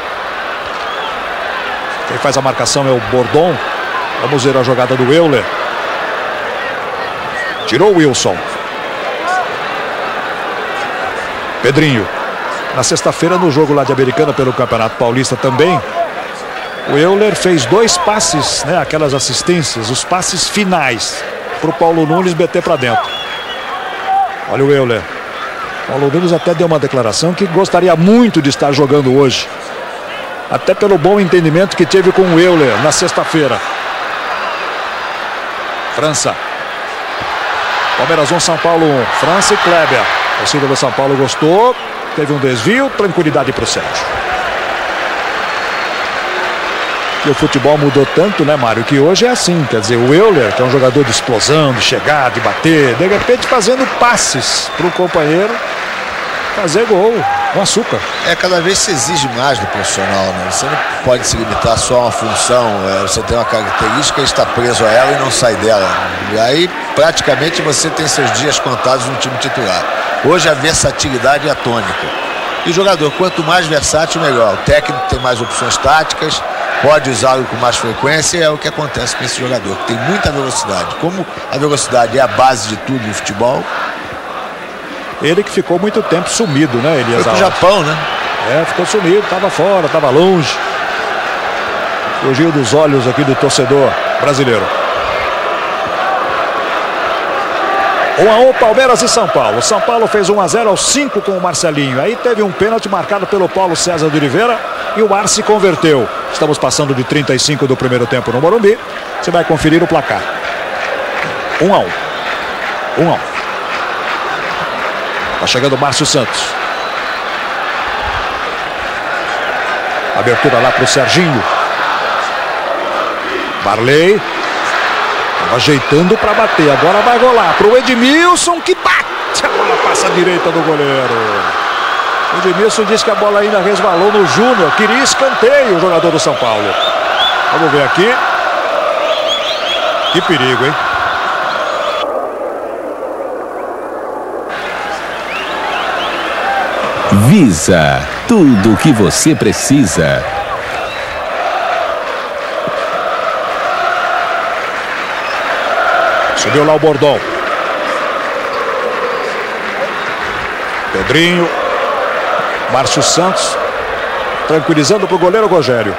B: Quem faz a marcação é o Bordon. Vamos ver a jogada do Euler. Tirou o Wilson. Pedrinho. Na sexta-feira, no jogo lá de Americana pelo Campeonato Paulista também, o Euler fez 2 passes, né, aquelas assistências, os passes finais, para o Paulo Nunes meter para dentro. Olha o Euler. Paulo Nunes até deu uma declaração que gostaria muito de estar jogando hoje. Até pelo bom entendimento que teve com o Euler na sexta-feira. França. Palmeiras 1, São Paulo 1. França e Kleber. A torcida do São Paulo gostou. Teve um desvio, tranquilidade para o Sérgio. E o futebol mudou tanto, né, Mário, que hoje é assim. Quer dizer, o Euler, que é um jogador de explosão, de chegar, de bater, de repente fazendo passes para o companheiro fazer gol com açúcar.
C: Cada vez se exige mais do profissional, né? Você não pode se limitar só a uma função. Você tem uma característica e está preso a ela e não sai dela. E aí, praticamente, você tem seus dias contados no time titular. Hoje, a versatilidade é a tônica. E o jogador, quanto mais versátil, melhor. O técnico tem mais opções táticas, pode usá-lo com mais frequência, e é o que acontece com esse jogador, que tem muita velocidade. Como a velocidade é a base de tudo no futebol.
B: Ele que ficou muito tempo sumido, né, Elias?
C: Foi pro Japão, né?
B: Ficou sumido, estava fora, estava longe. Fugiu dos olhos aqui do torcedor brasileiro. 1-1, Palmeiras e São Paulo. São Paulo fez 1-0 aos 5 com o Marcelinho. Aí teve um pênalti marcado pelo Paulo César de Oliveira e o Arce converteu. Estamos passando de 35 do primeiro tempo no Morumbi. Você vai conferir o placar. 1-1. 1-1. Tá chegando o Márcio Santos. Abertura lá pro Serginho. Barley. Tava ajeitando para bater. Agora vai rolar pro Edmilson, que bate. A bola passa à direita do goleiro. O Edmilson disse que a bola ainda resvalou no Júnior. Queria escanteio o jogador do São Paulo. Vamos ver aqui. Que perigo, hein?
D: Visa, tudo o que você precisa.
B: Subiu lá o Bordão. Pedrinho. Márcio Santos. Tranquilizando para o goleiro Rogério.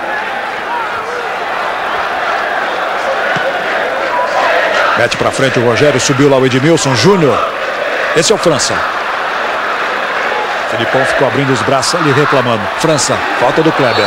B: Mete para frente o Rogério. Subiu lá o Edmilson Júnior. Esse é o França. Filipão ficou abrindo os braços ali reclamando. França, falta do Kleber.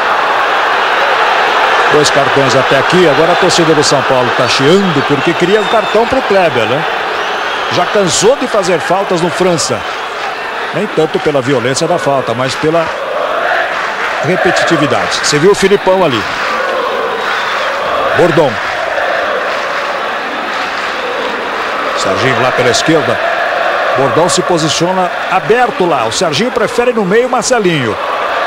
B: 2 cartões até aqui. Agora a torcida do São Paulo está chiando porque queria um cartão para o Kleber, né? Já cansou de fazer faltas no França. Nem tanto pela violência da falta, mas pela repetitividade. Você viu o Filipão ali. Bordão. Serginho lá pela esquerda. Bordão se posiciona aberto lá. O Serginho prefere no meio Marcelinho.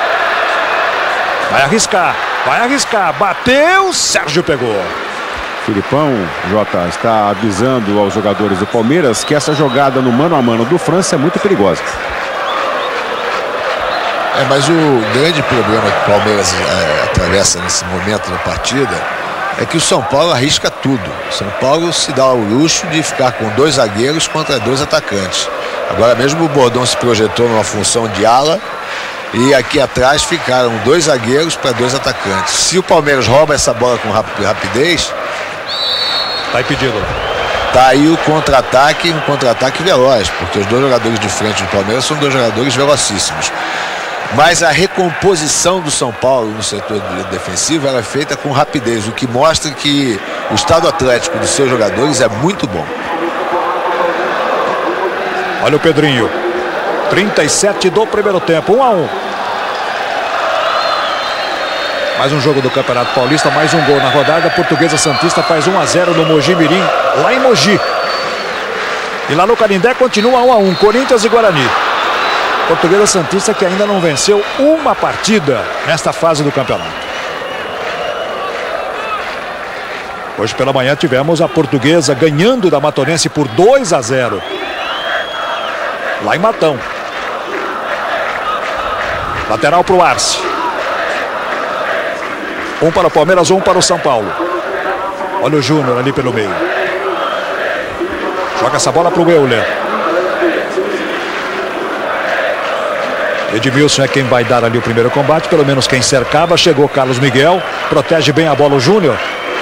B: Vai arriscar. Vai arriscar. Bateu. Sérgio pegou.
A: Filipão, Jota, está avisando aos jogadores do Palmeiras que essa jogada no mano a mano do França é muito perigosa.
C: Mas o grande problema que o Palmeiras atravessa nesse momento da partida é que o São Paulo arrisca tudo. O São Paulo se dá ao luxo de ficar com 2 zagueiros contra 2 atacantes. Agora mesmo o Bordão se projetou numa função de ala e aqui atrás ficaram 2 zagueiros para 2 atacantes. Se o Palmeiras rouba essa bola com rapidez,
B: tá impedido.
C: Tá aí o contra-ataque, um contra-ataque veloz, porque os 2 jogadores de frente do Palmeiras são 2 jogadores velocíssimos. Mas a recomposição do São Paulo no setor defensivo ela é feita com rapidez, o que mostra que o estado atlético dos seus jogadores é muito bom.
B: Olha o Pedrinho. 37 do primeiro tempo, 1-1. Mais um jogo do Campeonato Paulista, mais um gol na rodada. A Portuguesa Santista faz 1-0 no Mogi Mirim, lá em Mogi. E lá no Canindé continua 1-1, Corinthians e Guarani. Portuguesa Santista que ainda não venceu uma partida nesta fase do campeonato. Hoje pela manhã tivemos a Portuguesa ganhando da Matonense por 2-0. Lá em Matão. Lateral para o Arce. 1 para o Palmeiras, 1 para o São Paulo. Olha o Júnior ali pelo meio. Joga essa bola para o Euler. Edmilson é quem vai dar ali o primeiro combate, pelo menos quem cercava. Chegou Carlos Miguel, protege bem a bola o Júnior.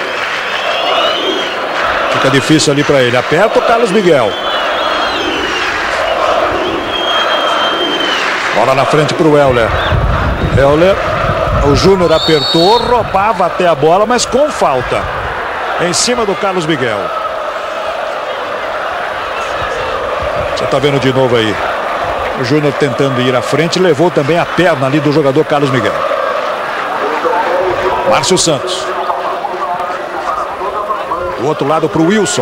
B: Fica difícil ali para ele, aperta o Carlos Miguel. Bola na frente para o Euler. Euler, o Júnior apertou, roubava até a bola, mas com falta. Em cima do Carlos Miguel. Você está vendo de novo aí. O Júnior tentando ir à frente, levou também a perna ali do jogador Carlos Miguel. Márcio Santos. O outro lado para o Wilson.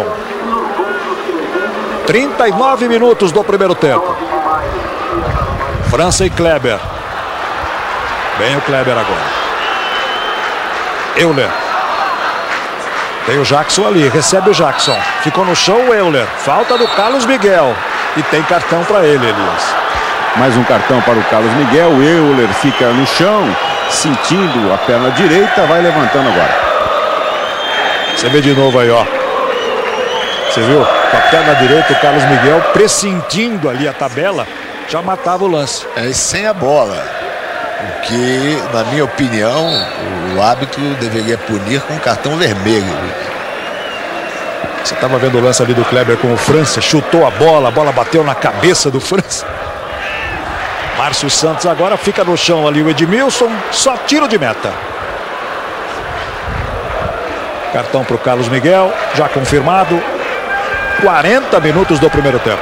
B: 39 minutos do primeiro tempo. França e Kleber. Bem o Kleber agora. Euler. Tem o Jackson ali, recebe o Jackson. Ficou no chão o Euler. Falta do Carlos Miguel. E tem cartão para ele, Elias.
A: Mais um cartão para o Carlos Miguel. O Euler fica no chão, sentindo a perna direita, vai levantando agora.
B: Você vê de novo aí, ó. Você viu? Com a perna direita, o Carlos Miguel pressentindo ali a tabela, já matava o lance.
C: É, sem a bola. O que, na minha opinião, o árbitro deveria punir com um cartão vermelho.
B: Você estava vendo o lance ali do Kleber com o França, chutou a bola bateu na cabeça do França. Márcio Santos agora fica no chão ali, o Edmilson, só tiro de meta. Cartão para o Carlos Miguel, já confirmado. 40 minutos do primeiro tempo.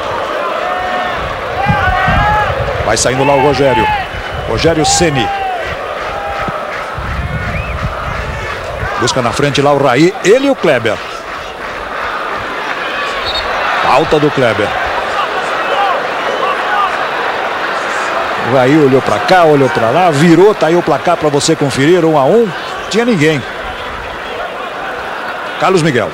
B: Vai saindo lá o Rogério. Rogério Ceni. Busca na frente lá o Raí, ele e o Kleber. Falta do Kleber. O Raí olhou para cá, olhou para lá, virou, tá aí o placar para você conferir, 1-1. Tinha ninguém. Carlos Miguel.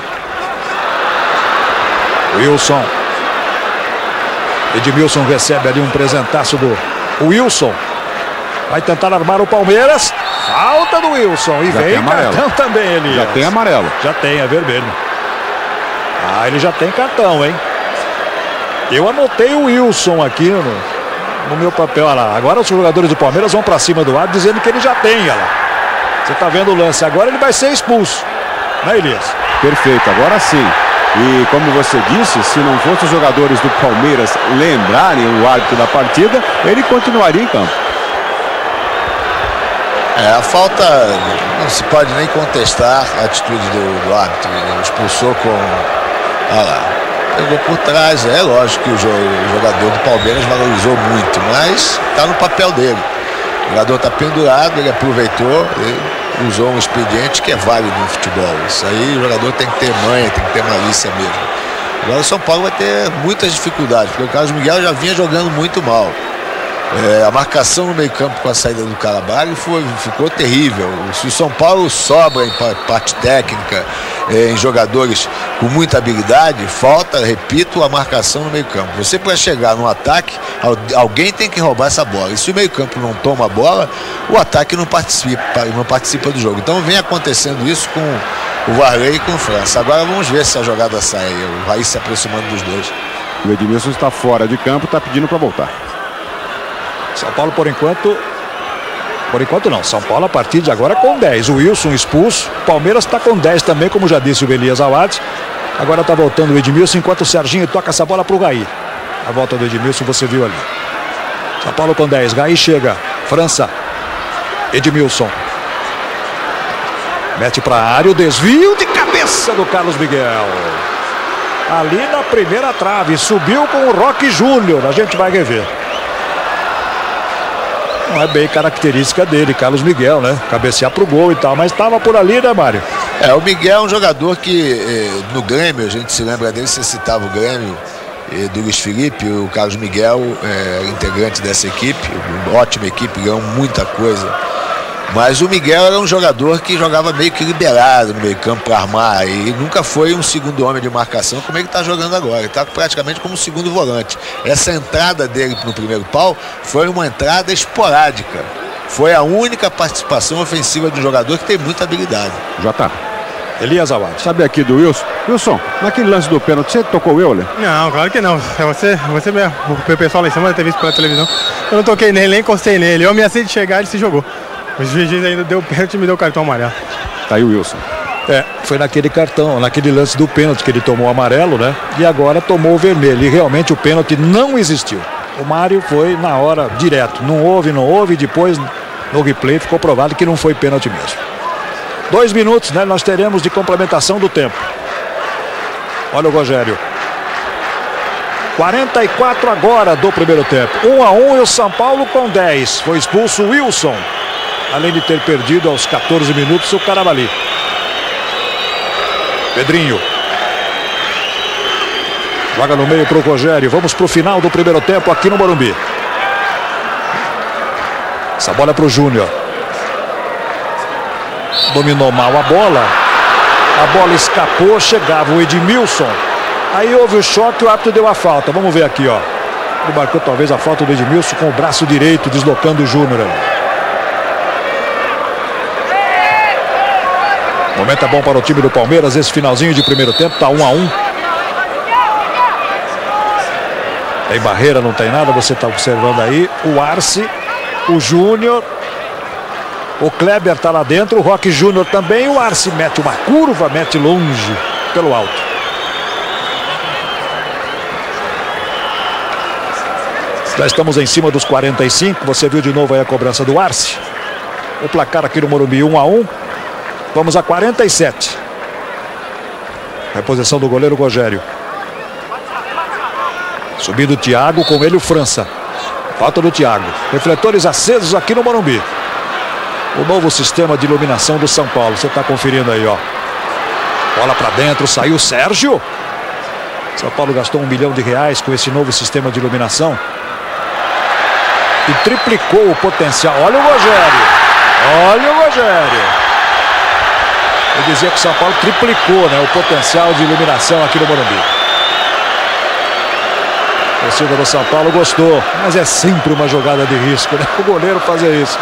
B: Wilson. Edmilson recebe ali um presentaço do Wilson. Vai tentar armar o Palmeiras. Falta do Wilson. E vem cartão também, ele.
A: Já tem amarelo.
B: Já tem, é vermelho. Ah, ele já tem cartão, hein? Eu anotei o Wilson aqui no meu papel. Olha lá. Agora os jogadores do Palmeiras vão para cima do árbitro dizendo que ele já tem. Olha lá. Você tá vendo o lance. Agora ele vai ser expulso. Né, Elias?
A: Perfeito, agora sim. E como você disse, se não fossem os jogadores do Palmeiras lembrarem o árbitro da partida, ele continuaria em campo.
C: É, a falta não se pode nem contestar a atitude do árbitro. Ele expulsou com... Olha lá, pegou por trás. É lógico que o jogador do Palmeiras valorizou muito, mas está no papel dele. O jogador está pendurado, ele aproveitou, ele usou um expediente que é válido no futebol. Isso aí o jogador tem que ter manha, tem que ter malícia mesmo. Agora o São Paulo vai ter muitas dificuldades, porque o Carlos Miguel já vinha jogando muito mal. A marcação no meio campo com a saída do Carabalho ficou terrível. Se o São Paulo sobra em parte técnica, em jogadores com muita habilidade, falta, repito, a marcação no meio campo. Você, para chegar no ataque, alguém tem que roubar essa bola. E se o meio campo não toma a bola, o ataque não participa do jogo. Então vem acontecendo isso com o Varley e com o França. Agora vamos ver se a jogada sai. O Raí se aproximando dos dois.
A: O Edmilson está fora de campo, está pedindo para voltar.
B: São Paulo, por enquanto não. São Paulo a partir de agora com 10. O Wilson expulso. Palmeiras está com 10 também, como já disse o Elias Awad. Agora está voltando o Edmilson, enquanto o Serginho toca essa bola para o Raí. A volta do Edmilson você viu ali. São Paulo com 10. Raí chega. França. Edmilson. Mete para a área. O desvio de cabeça do Carlos Miguel. Ali na primeira trave. Subiu com o Roque Júnior. A gente vai rever. Não é bem característica dele, Carlos Miguel, né? Cabecear pro gol e tal, mas estava por ali, né, Mário?
C: O Miguel é um jogador que no Grêmio, a gente se lembra dele, você citava o Grêmio do Luiz Felipe, o Carlos Miguel é integrante dessa equipe, uma ótima equipe, ganhou muita coisa. Mas o Miguel era um jogador que jogava meio que liberado no meio campo para armar. E nunca foi um segundo homem de marcação como ele está jogando agora. Ele está praticamente como um segundo volante. Essa entrada dele no primeiro pau foi uma entrada esporádica. Foi a única participação ofensiva do jogador que tem muita habilidade.
A: Já tá.
B: Elias Awad.
A: Sabe aqui do Wilson? Wilson, naquele lance do pênalti, você tocou o Euler?
E: Não, claro que não. Você mesmo, o pessoal lá em cima deve ter visto pela televisão. Eu não toquei nele, nem encostei nele. Eu ameacei de chegar e ele se jogou. O juiz ainda deu pênalti e me deu cartão amarelo.
A: Tá aí o Wilson.
B: Foi naquele cartão, naquele lance do pênalti que ele tomou amarelo, né? E agora tomou o vermelho. E realmente o pênalti não existiu. O Mário foi na hora, direto. Não houve. Depois, no replay, ficou provado que não foi pênalti mesmo. 2 minutos, né? Nós teremos de complementação do tempo. Olha o Rogério. 44 agora do primeiro tempo. 1-1 e o São Paulo com 10. Foi expulso o Wilson. Além de ter perdido aos 14 minutos o Carabalí. Pedrinho. Joga no meio para o Rogério. Vamos para o final do primeiro tempo aqui no Morumbi. Essa bola é para o Júnior. Dominou mal a bola escapou, chegava o Edmilson, aí houve o choque e o árbitro deu a falta. Vamos ver aqui, ó. Ele marcou talvez a falta do Edmilson com o braço direito, deslocando o Júnior. O momento é bom para o time do Palmeiras, esse finalzinho de primeiro tempo, tá 1-1. Tem barreira, não tem nada, você está observando aí. O Arce, o Júnior. O Kleber está lá dentro, o Roque Júnior também. O Arce mete uma curva, mete longe pelo alto. Já estamos em cima dos 45. Você viu de novo aí a cobrança do Arce. O placar aqui no Morumbi 1-1. Vamos a 47. Reposição do goleiro Rogério. Subindo o Thiago, com ele o França. Falta do Thiago. Refletores acesos aqui no Morumbi. O novo sistema de iluminação do São Paulo. Você está conferindo aí, ó. Bola para dentro, saiu o Sérgio. São Paulo gastou R$1 milhão com esse novo sistema de iluminação. E triplicou o potencial. Olha o Rogério. Olha o Rogério. Eu dizia que o São Paulo triplicou, né, o potencial de iluminação aqui no Morumbi. A torcida do São Paulo gostou. Mas é sempre uma jogada de risco, né? O goleiro fazer isso.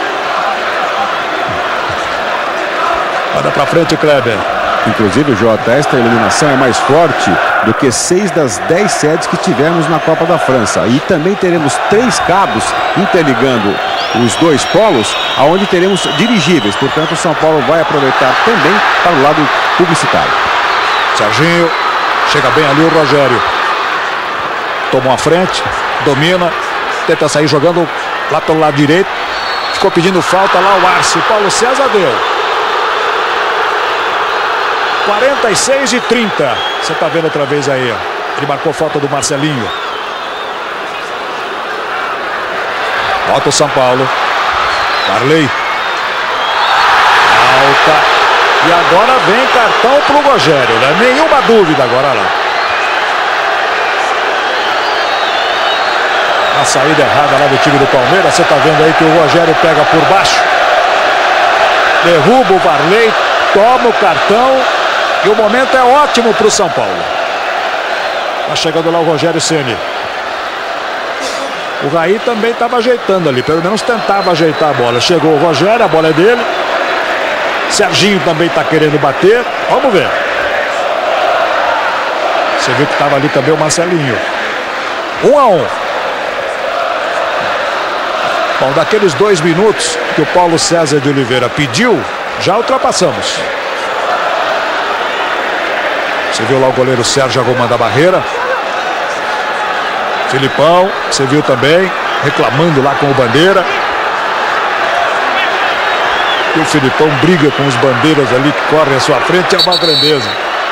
B: Manda pra frente o Kleber.
A: Inclusive, o Jota, esta iluminação é mais forte do que 6 das 10 sedes que tivemos na Copa da França. E também teremos 3 cabos interligando os 2 polos, aonde teremos dirigíveis. Portanto, o São Paulo vai aproveitar também para o lado publicitário.
B: Serginho, chega bem ali o Rogério. Tomou a frente, domina, tenta sair jogando lá pelo lado direito. Ficou pedindo falta lá o Arce. O Paulo César deu. 46-30. Você está vendo outra vez aí, ó. Ele marcou falta do Marcelinho. Volta o São Paulo. Varley. Falta. E agora vem cartão pro Rogério, né? Nenhuma dúvida agora lá. A saída errada lá do time do Palmeiras. Você está vendo aí que o Rogério pega por baixo. Derruba o Varley. Toma o cartão. E o momento é ótimo para o São Paulo. Está chegando lá o Rogério Ceni. O Raí também estava ajeitando ali. Pelo menos tentava ajeitar a bola. Chegou o Rogério, a bola é dele. Serginho também está querendo bater. Vamos ver. Você viu que estava ali também o Marcelinho. 1-1. Bom, daqueles 2 minutos que o Paulo César de Oliveira pediu, já ultrapassamos. Você viu lá o goleiro Sérgio arrumando a barreira. Filipão, você viu também, reclamando lá com o Bandeira. E o Filipão briga com os bandeiras ali que correm à sua frente, é uma grandeza.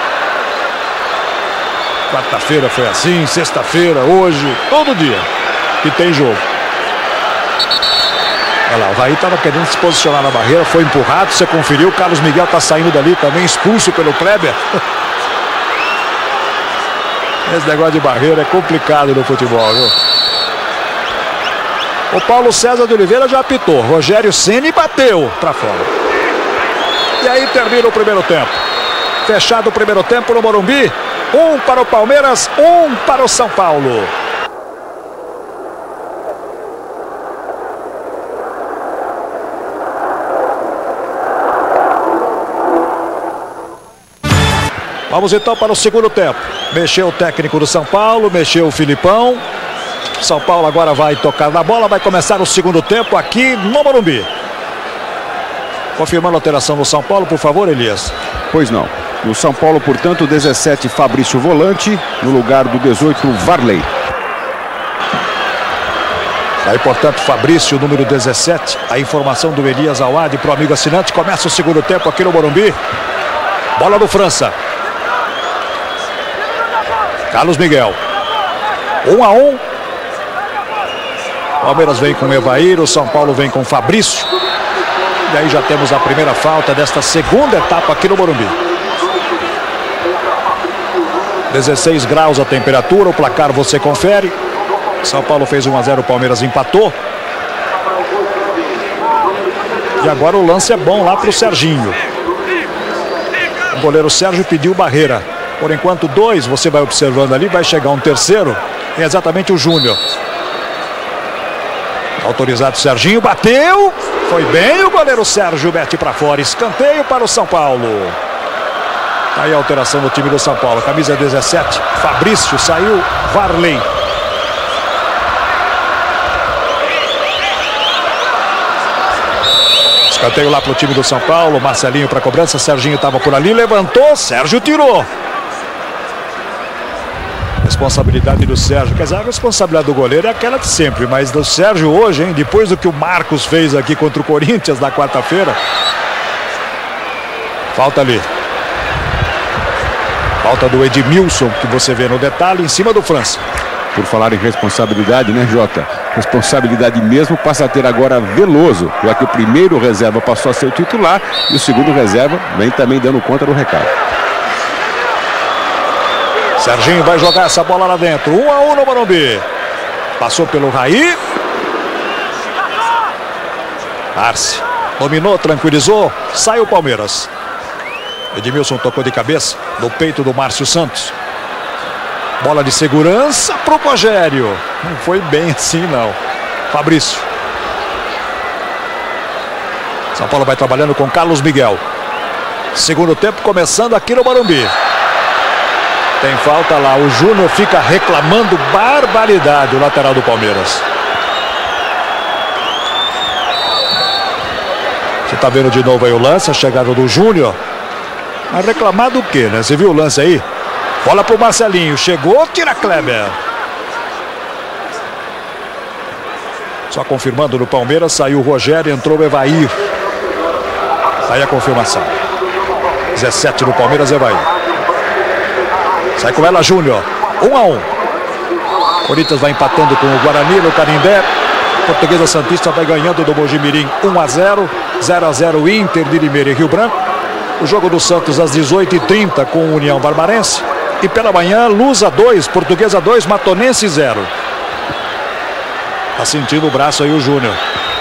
B: Quarta-feira foi assim, sexta-feira, hoje, todo dia que tem jogo. Olha lá, o Raí estava querendo se posicionar na barreira, foi empurrado, você conferiu, o Carlos Miguel está saindo dali também, expulso pelo Kleber. Esse negócio de barreira é complicado no futebol, viu? O Paulo César de Oliveira já apitou. Rogério Ceni bateu para fora. E aí termina o primeiro tempo. Fechado o primeiro tempo no Morumbi. 1 para o Palmeiras, 1 para o São Paulo. Vamos então para o segundo tempo. Mexeu o técnico do São Paulo, mexeu o Filipão. São Paulo agora vai tocar na bola, vai começar o segundo tempo aqui no Morumbi. Confirmando a alteração no São Paulo, por favor, Elias.
A: Pois não. No São Paulo, portanto, 17, Fabrício volante, no lugar do 18, Varley.
B: Aí, portanto, Fabrício, número 17. A informação do Elias Awad para o amigo assinante. Começa o segundo tempo aqui no Morumbi. Bola do França. Carlos Miguel. 1-1. Palmeiras vem com Evair, o São Paulo vem com Fabrício. E aí já temos a primeira falta desta segunda etapa aqui no Morumbi. 16 graus a temperatura, o placar você confere. São Paulo fez 1-0, o Palmeiras empatou. E agora o lance é bom lá para o Serginho. O goleiro Sérgio pediu barreira. Por enquanto 2, você vai observando ali, vai chegar um terceiro. É exatamente o Júnior. Autorizado o Serginho, bateu. Foi bem, o goleiro Sérgio mete para fora. Escanteio para o São Paulo. Aí a alteração do time do São Paulo. Camisa 17, Fabrício, saiu Varley. Escanteio lá para o time do São Paulo. Marcelinho para cobrança, Serginho estava por ali, levantou, Sérgio tirou. Responsabilidade do Sérgio, quer dizer, a responsabilidade do goleiro é aquela de sempre, mas do Sérgio hoje, hein, depois do que o Marcos fez aqui contra o Corinthians na quarta-feira. Falta ali. Falta do Edmilson, que você vê no detalhe, em cima do França.
A: Por falar em responsabilidade, né, Jota? Responsabilidade mesmo passa a ter agora Veloso, já que o primeiro reserva passou a ser o titular e o segundo reserva vem também dando conta do recado.
B: Serginho vai jogar essa bola lá dentro. 1-1 no Morumbi. Passou pelo Raí. Arce. Dominou, tranquilizou. Saiu o Palmeiras. Edmilson tocou de cabeça no peito do Márcio Santos. Bola de segurança pro Rogério. Não foi bem assim, não. Fabrício. São Paulo vai trabalhando com Carlos Miguel. Segundo tempo começando aqui no Morumbi. Tem falta lá, o Júnior fica reclamando barbaridade, o lateral do Palmeiras. Você tá vendo de novo aí o lance, a chegada do Júnior. Mas reclamar do quê, né? Você viu o lance aí? Bola pro Marcelinho, chegou, tira Kleber. Só confirmando no Palmeiras, saiu o Rogério, entrou o Evair. Tá aí a confirmação. 17 no Palmeiras, Evair. Sai com ela, Júnior. 1-1. Corinthians vai empatando com o Guarani no Canindé. Portuguesa Santista vai ganhando do Mojimirim 1-0. 0-0 Inter de Limeira e Rio Branco. O jogo do Santos às 18h30 com o União Barbarense. E pela manhã, Lusa 2, Portuguesa 2, Matonense 0. Tá sentindo o braço aí o Júnior.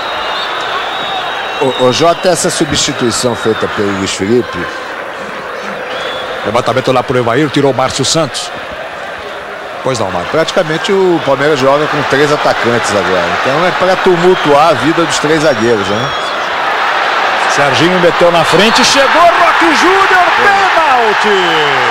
C: O Jota, essa substituição feita pelo Luiz Felipe.
B: Levantamento lá pro Evair, tirou o Márcio Santos. Pois não, Mário.
C: Praticamente o Palmeiras joga com 3 atacantes agora. Então é para tumultuar a vida dos 3 zagueiros, né?
B: Serginho meteu na frente, chegou Roque Júnior, pênalti!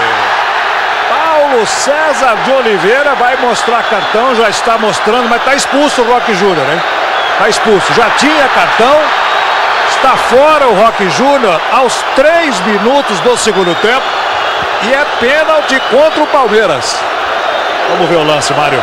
B: Paulo César de Oliveira vai mostrar cartão, já está mostrando, mas está expulso o Roque Júnior, hein? Está expulso, já tinha cartão, está fora o Roque Júnior aos 3 minutos do segundo tempo. E é pênalti contra o Palmeiras. Vamos ver o lance, Mário.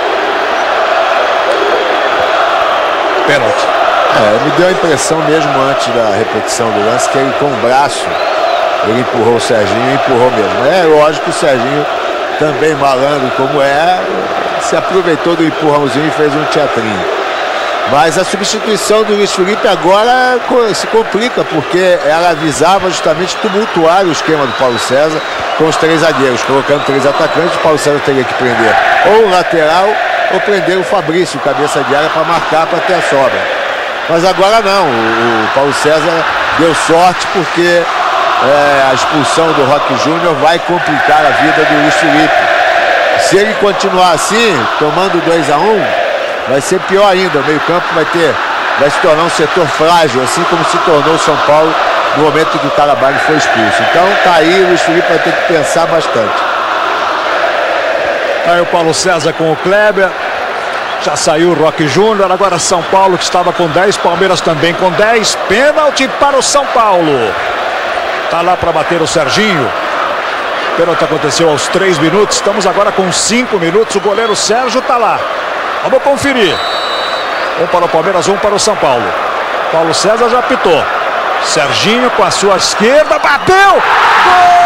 B: Pênalti.
C: Me deu a impressão mesmo antes da repetição do lance que ele com o braço, ele empurrou o Serginho e empurrou mesmo. É lógico que o Serginho, também malandro como se aproveitou do empurrãozinho e fez um teatrinho. Mas a substituição do Luiz Felipe agora se complica, porque ela visava justamente tumultuar o esquema do Paulo César com os 3 zagueiros, colocando 3 atacantes. O Paulo César teria que prender ou o lateral ou prender o Fabrício, cabeça de área, para marcar, para ter a sobra. Mas agora não, o Paulo César deu sorte, porque a expulsão do Roque Júnior vai complicar a vida do Luiz Felipe. Se ele continuar assim, tomando 2-1, vai ser pior ainda. O meio campo vai se tornar um setor frágil, assim como se tornou o São Paulo no momento que o Calabari foi expulso. Então tá aí, o Luiz Felipe vai ter que pensar bastante.
B: Aí o Paulo César com o Kleber. Já saiu o Roque Júnior. Agora São Paulo, que estava com 10. Palmeiras também com 10. Pênalti para o São Paulo. Tá lá para bater o Serginho. Pênalti aconteceu aos 3 minutos. Estamos agora com 5 minutos. O goleiro Sérgio tá lá. Vamos conferir. Um para o Palmeiras, um para o São Paulo. Paulo César já apitou. Serginho com a sua esquerda. Bateu! Gol!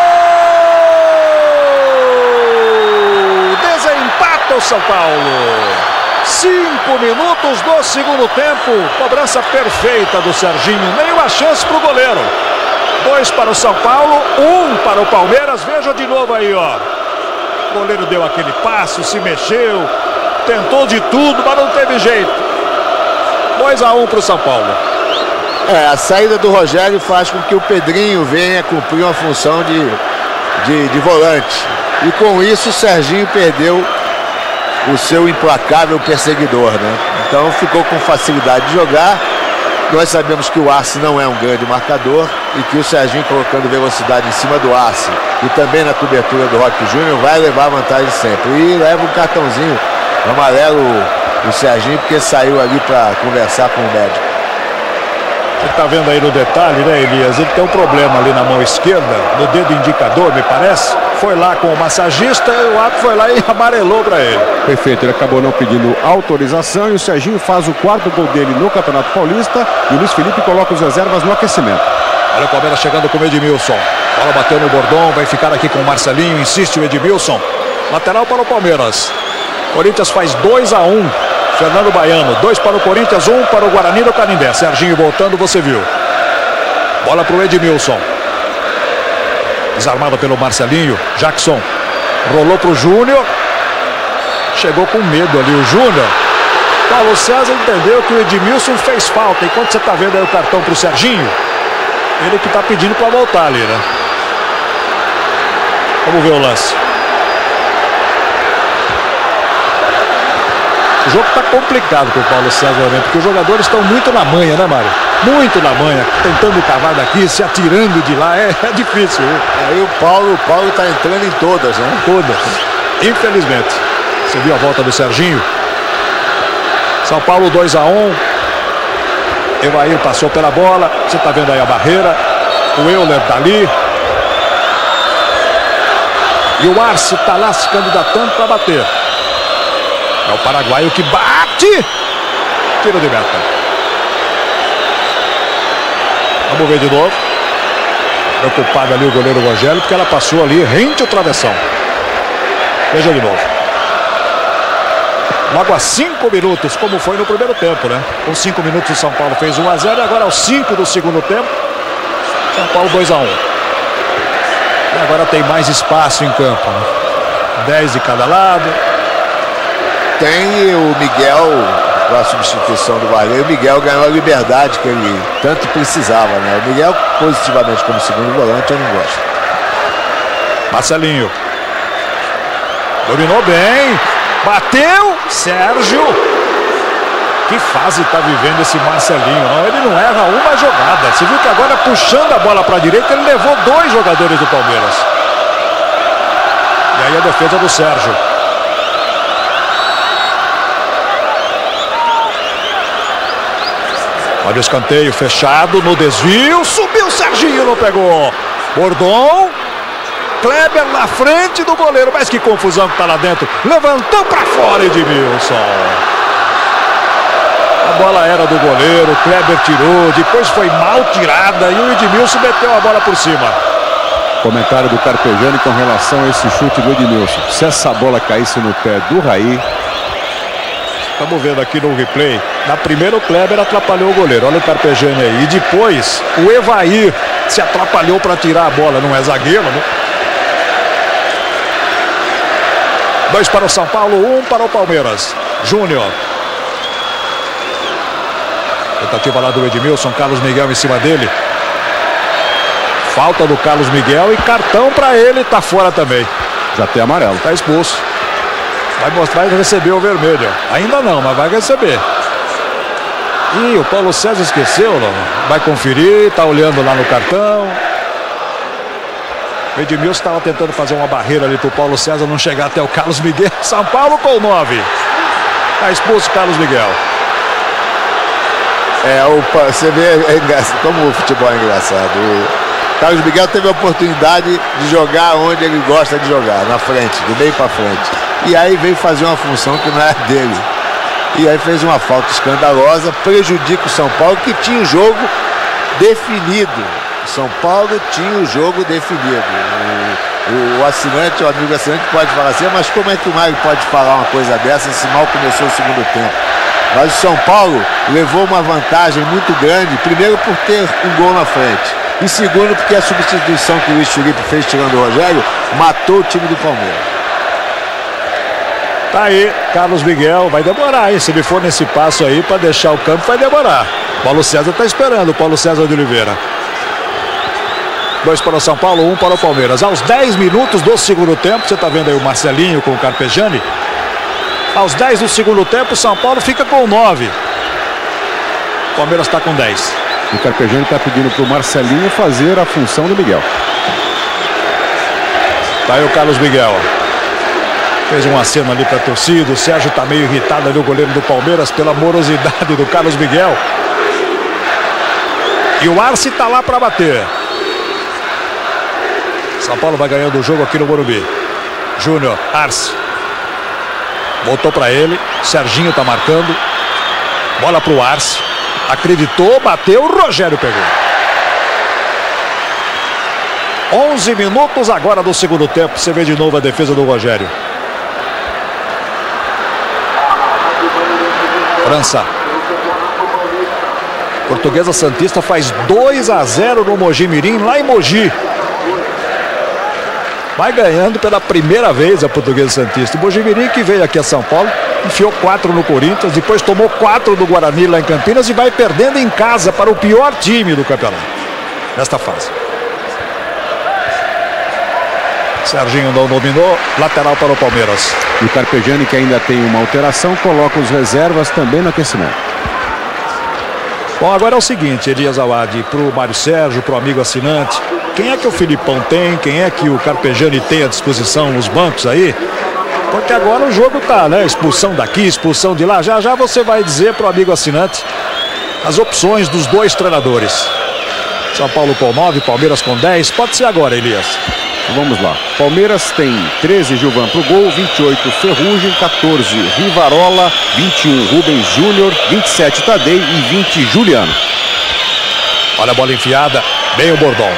B: Desempata o São Paulo. 5 minutos do segundo tempo. Cobrança perfeita do Serginho. Nenhuma chance para o goleiro. 2 para o São Paulo, 1 para o Palmeiras. Veja de novo aí, ó. O goleiro deu aquele passo, se mexeu, tentou de tudo, mas não teve jeito. 2-1 para o São Paulo.
C: A saída do Rogério faz com que o Pedrinho venha cumprir uma função de volante. E com isso o Serginho perdeu o seu implacável perseguidor, né? Então ficou com facilidade de jogar. Nós sabemos que o Arce não é um grande marcador e que o Serginho colocando velocidade em cima do Arce e também na cobertura do Roque Júnior vai levar vantagem sempre. E leva um cartãozinho amarelo o Serginho porque saiu ali para conversar com o médico.
B: Você está vendo aí no detalhe, né, Elias? Ele tem um problema ali na mão esquerda, no dedo indicador, me parece. Foi lá com o massagista e o árbitro foi lá e amarelou para ele.
A: Perfeito, ele acabou não pedindo autorização e o Serginho faz o 4º gol dele no Campeonato Paulista e o Luiz Felipe coloca os reservas no aquecimento.
B: Olha o Palmeiras chegando com o Edmilson. Bola bateu no bordão, vai ficar aqui com o Marcelinho, insiste o Edmilson. Lateral para o Palmeiras. Corinthians faz 2-1. Fernando Baiano, 2 para o Corinthians, 1 para o Guarani do Canindé. Serginho voltando, você viu. Bola para o Edmilson. Desarmado pelo Marcelinho. Jackson rolou para o Júnior. Chegou com medo ali o Júnior. Paulo César entendeu que o Edmilson fez falta. Enquanto você está vendo aí o cartão para o Serginho, ele que está pedindo para voltar ali, né? Vamos ver o lance. O jogo está complicado para o Paulo César, porque os jogadores estão muito na manha, né, Mário? Muito na manha, tentando cavar daqui, se atirando de lá, é difícil.
C: Aí o Paulo está entrando em todas, né?
B: Todas, infelizmente. Você viu a volta do Serginho? São Paulo 2-1. Evair passou pela bola, você está vendo aí a barreira. O Euler está ali. E o Arce está lá se candidatando para bater. É o paraguaio que bate. Tiro de meta. Vamos ver de novo. Preocupado ali o goleiro Rogério, porque ela passou ali rente ao travessão. Veja de novo. Logo a 5 minutos, como foi no primeiro tempo, né? Com 5 minutos o São Paulo fez 1-0 e agora aos 5 do segundo tempo, São Paulo 2-1. E agora tem mais espaço em campo, né? 10 de cada lado.
C: Tem o Miguel, a substituição do Varley. O Miguel ganhou a liberdade que ele tanto precisava, né? O Miguel, positivamente como segundo volante, eu não gosto.
B: Marcelinho. Dominou bem. Bateu. Sérgio. Que fase está vivendo esse Marcelinho? Não, ele não erra uma jogada. Você viu que agora puxando a bola para a direita, ele levou 2 jogadores do Palmeiras. E aí a defesa do Sérgio. Olha o escanteio fechado no desvio. Subiu o Serginho, não pegou. Bordon. Kleber na frente do goleiro. Mas que confusão que tá lá dentro. Levantou para fora Edmilson. A bola era do goleiro. Kleber tirou. Depois foi mal tirada. E o Edmilson meteu a bola por cima.
A: Comentário do Carpegiani com relação a esse chute do Edmilson. Se essa bola caísse no pé do Raí.
B: Estamos vendo aqui no replay. Na primeira o Kleber atrapalhou o goleiro. Olha o Carpegiani aí. E depois o Evair se atrapalhou para tirar a bola. Não é zagueiro, né? 2 para o São Paulo, 1 para o Palmeiras. Júnior. Tentativa lá do Edmilson. Carlos Miguel em cima dele. Falta do Carlos Miguel e cartão para ele. Tá fora também.
A: Já tem amarelo.
B: Tá expulso. Vai mostrar e receber o vermelho. Ainda não, mas vai receber. Ih, o Paulo César esqueceu, não? Vai conferir, tá olhando lá no cartão. O Edmilson estava tentando fazer uma barreira ali pro Paulo César não chegar até o Carlos Miguel. São Paulo com 9. Tá expulso o Carlos Miguel.
C: Você vê como o futebol é engraçado. O Carlos Miguel teve a oportunidade de jogar onde ele gosta de jogar, na frente, do meio para frente. E aí veio fazer uma função que não é dele. E aí fez uma falta escandalosa, prejudica o São Paulo, que tinha o jogo definido. O São Paulo tinha o jogo definido. O assinante, o amigo assinante pode falar assim, mas como é que o Mário pode falar uma coisa dessa se mal começou o segundo tempo? Mas o São Paulo levou uma vantagem muito grande, primeiro por ter um gol na frente, e segundo porque a substituição que o Luiz Felipe fez tirando o Rogério matou o time do Palmeiras.
B: Tá aí, Carlos Miguel, vai demorar, hein? Se ele for nesse passo aí para deixar o campo, vai demorar. Paulo César tá esperando, Paulo César de Oliveira. 2 para o São Paulo, 1 para o Palmeiras. Aos 10 minutos do segundo tempo, você tá vendo aí o Marcelinho com o Carpegiani. Aos 10 do segundo tempo, o São Paulo fica com 9. O Palmeiras está com 10.
A: O Carpegiani está pedindo para o Marcelinho fazer a função do Miguel.
B: Tá aí o Carlos Miguel. Fez um aceno ali para a torcida. O Sérgio está meio irritado ali, o goleiro do Palmeiras, pela morosidade do Carlos Miguel. E o Arce está lá para bater. São Paulo vai ganhando o jogo aqui no Morumbi. Júnior, Arce. Voltou para ele. Serginho está marcando. Bola para o Arce. Acreditou, bateu, o Rogério pegou. 11 minutos agora do segundo tempo. Você vê de novo a defesa do Rogério. França. Portuguesa Santista faz 2-0 no Mogi Mirim, lá em Mogi. Vai ganhando pela primeira vez a Portuguesa Santista. O Mogi Mirim, que veio aqui a São Paulo, enfiou 4 no Corinthians, depois tomou 4 do Guarani lá em Campinas e vai perdendo em casa para o pior time do campeonato nesta fase. Serginho não dominou, lateral para o Palmeiras.
A: E o Carpegiani, que ainda tem uma alteração, coloca os reservas também no aquecimento.
B: Bom, agora é o seguinte, Elias Awad, para o Mário Sérgio, para o amigo assinante, quem é que o Filipão tem, quem é que o Carpegiani tem à disposição nos bancos aí? Porque agora o jogo tá, né? Expulsão daqui, expulsão de lá. Já já você vai dizer para o amigo assinante as opções dos dois treinadores. São Paulo com 9, Palmeiras com 10. Pode ser agora, Elias.
A: Vamos lá. Palmeiras tem 13 Gilvan pro gol, 28 Ferrugem, 14 Rivarola, 21 Rubens Júnior, 27 Tadei e 20 Juliano.
B: Olha a bola enfiada, bem o Bordão.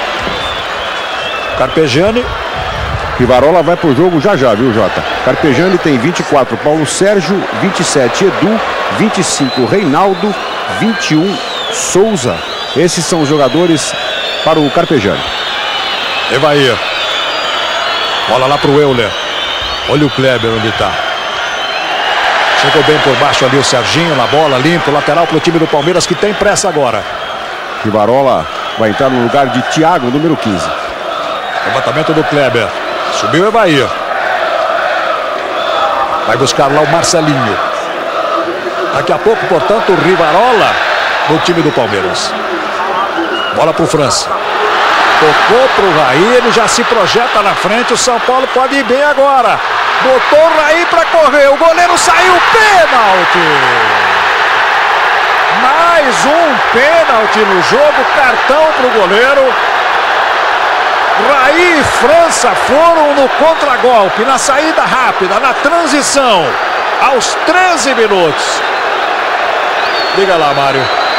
B: Carpegiani.
A: Rivarola vai pro jogo já, viu, Jota? Carpegiani tem 24 Paulo Sérgio, 27 Edu, 25 Reinaldo, 21 Souza. Esses são os jogadores para o Carpegiani.
B: Evair. Bola lá pro Euler. Olha o Kleber onde está. Chegou bem por baixo ali o Serginho na bola, limpo, lateral pro time do Palmeiras que tem pressa agora.
A: Rivarola vai entrar no lugar de Thiago, número 15.
B: Levantamento do Kleber. Subiu o Evair. Vai buscar lá o Marcelinho. Daqui a pouco, portanto, o Rivarola no time do Palmeiras. Bola pro França. Tocou pro Raí, ele já se projeta na frente. O São Paulo pode ir bem agora. Botou o Raí para correr. O goleiro saiu. Pênalti. Mais um pênalti no jogo. Cartão pro goleiro. Raí e França foram no contragolpe, na saída rápida, na transição, aos 13 minutos. Diga lá, Mário.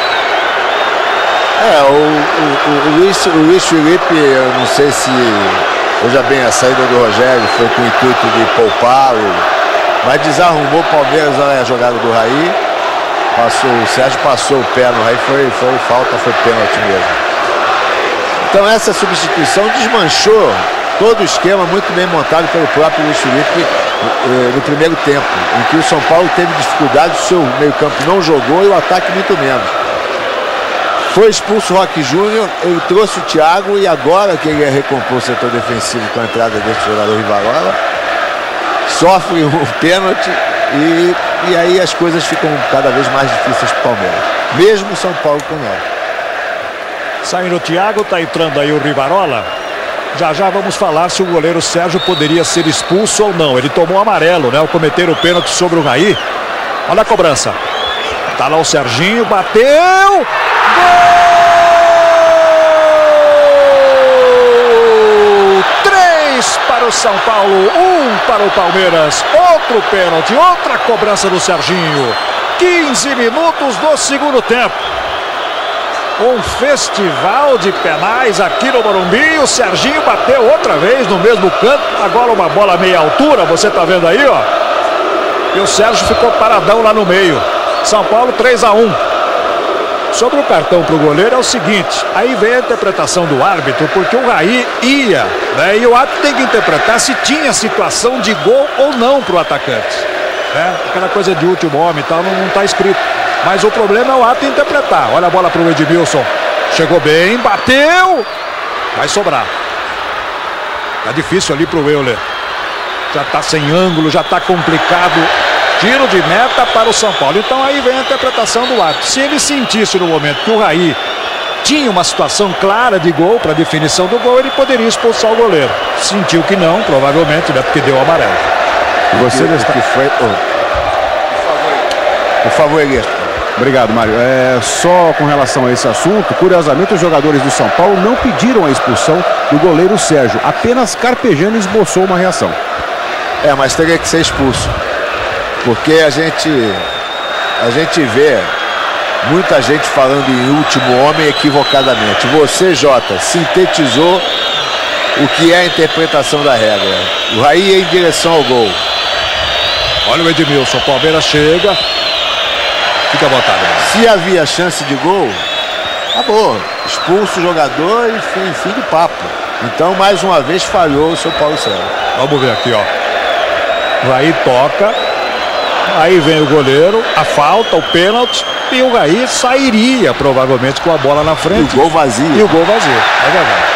C: O Luiz Felipe, eu não sei se, veja bem, a saída do Rogério foi com o intuito de poupá-lo, mas desarrumou o Palmeiras na jogada do Raí. O Sérgio passou o pé no Raí, foi falta, foi pênalti mesmo. Então essa substituição desmanchou todo o esquema muito bem montado pelo próprio Luiz Felipe no primeiro tempo, em que o São Paulo teve dificuldade, o seu meio-campo não jogou e o ataque muito menos. Foi expulso o Roque Júnior, ele trouxe o Thiago e agora que ele ia recompor o setor defensivo com a entrada desse jogador Rivarola, sofre um pênalti e e aí as coisas ficam cada vez mais difíceis para o Palmeiras. Mesmo o São Paulo com 9.
B: Saindo o Thiago, tá entrando aí o Rivarola. Já vamos falar se o goleiro Sérgio poderia ser expulso ou não. Ele tomou amarelo, né? Ao cometer o pênalti sobre o Raí. Olha a cobrança. Tá lá o Serginho, bateu! Gol! 3 para o São Paulo, 1 para o Palmeiras. Outro pênalti, outra cobrança do Serginho. 15 minutos do segundo tempo. Um festival de penais aqui no Morumbi. O Serginho bateu outra vez no mesmo canto. Agora uma bola meia altura, você tá vendo aí, ó. E o Sérgio ficou paradão lá no meio. São Paulo 3-1. Sobre o cartão pro goleiro é o seguinte. Aí vem a interpretação do árbitro, porque o Raí ia, né? E o árbitro tem que interpretar se tinha situação de gol ou não pro atacante, né? Aquela coisa de último homem e tal, não tá escrito. Mas o problema é o ato interpretar. Olha a bola para o Edmilson. Chegou bem, bateu. Vai sobrar. Tá difícil ali para o Euler. Já tá sem ângulo, já tá complicado. Tiro de meta para o São Paulo. Então aí vem a interpretação do árbitro. Se ele sentisse no momento que o Raí tinha uma situação clara de gol para definição do gol, ele poderia expulsar o goleiro. Sentiu que não, provavelmente, né? Porque deu amarelo.
C: Você que foi... Por favor, Elias.
A: Obrigado, Mário. Só com relação a esse assunto, curiosamente os jogadores do São Paulo não pediram a expulsão do goleiro Sérgio. Apenas Carpegiani esboçou uma reação.
C: Mas teria que ser expulso. Porque a gente vê muita gente falando em último homem equivocadamente. Você, Jota, sintetizou o que é a interpretação da regra. O Raí ia em direção ao gol.
B: Olha o Edmilson, o Palmeiras chega. Fica à vontade.
C: Se havia chance de gol, acabou. Expulso o jogador e fim de papo. Então, mais uma vez, falhou o São Paulo Sérgio.
B: Vamos ver aqui, ó. O Raí toca. Aí vem o goleiro, a falta, o pênalti. E o Raí sairia, provavelmente, com a bola na frente.
C: E o gol vazio.
B: É verdade.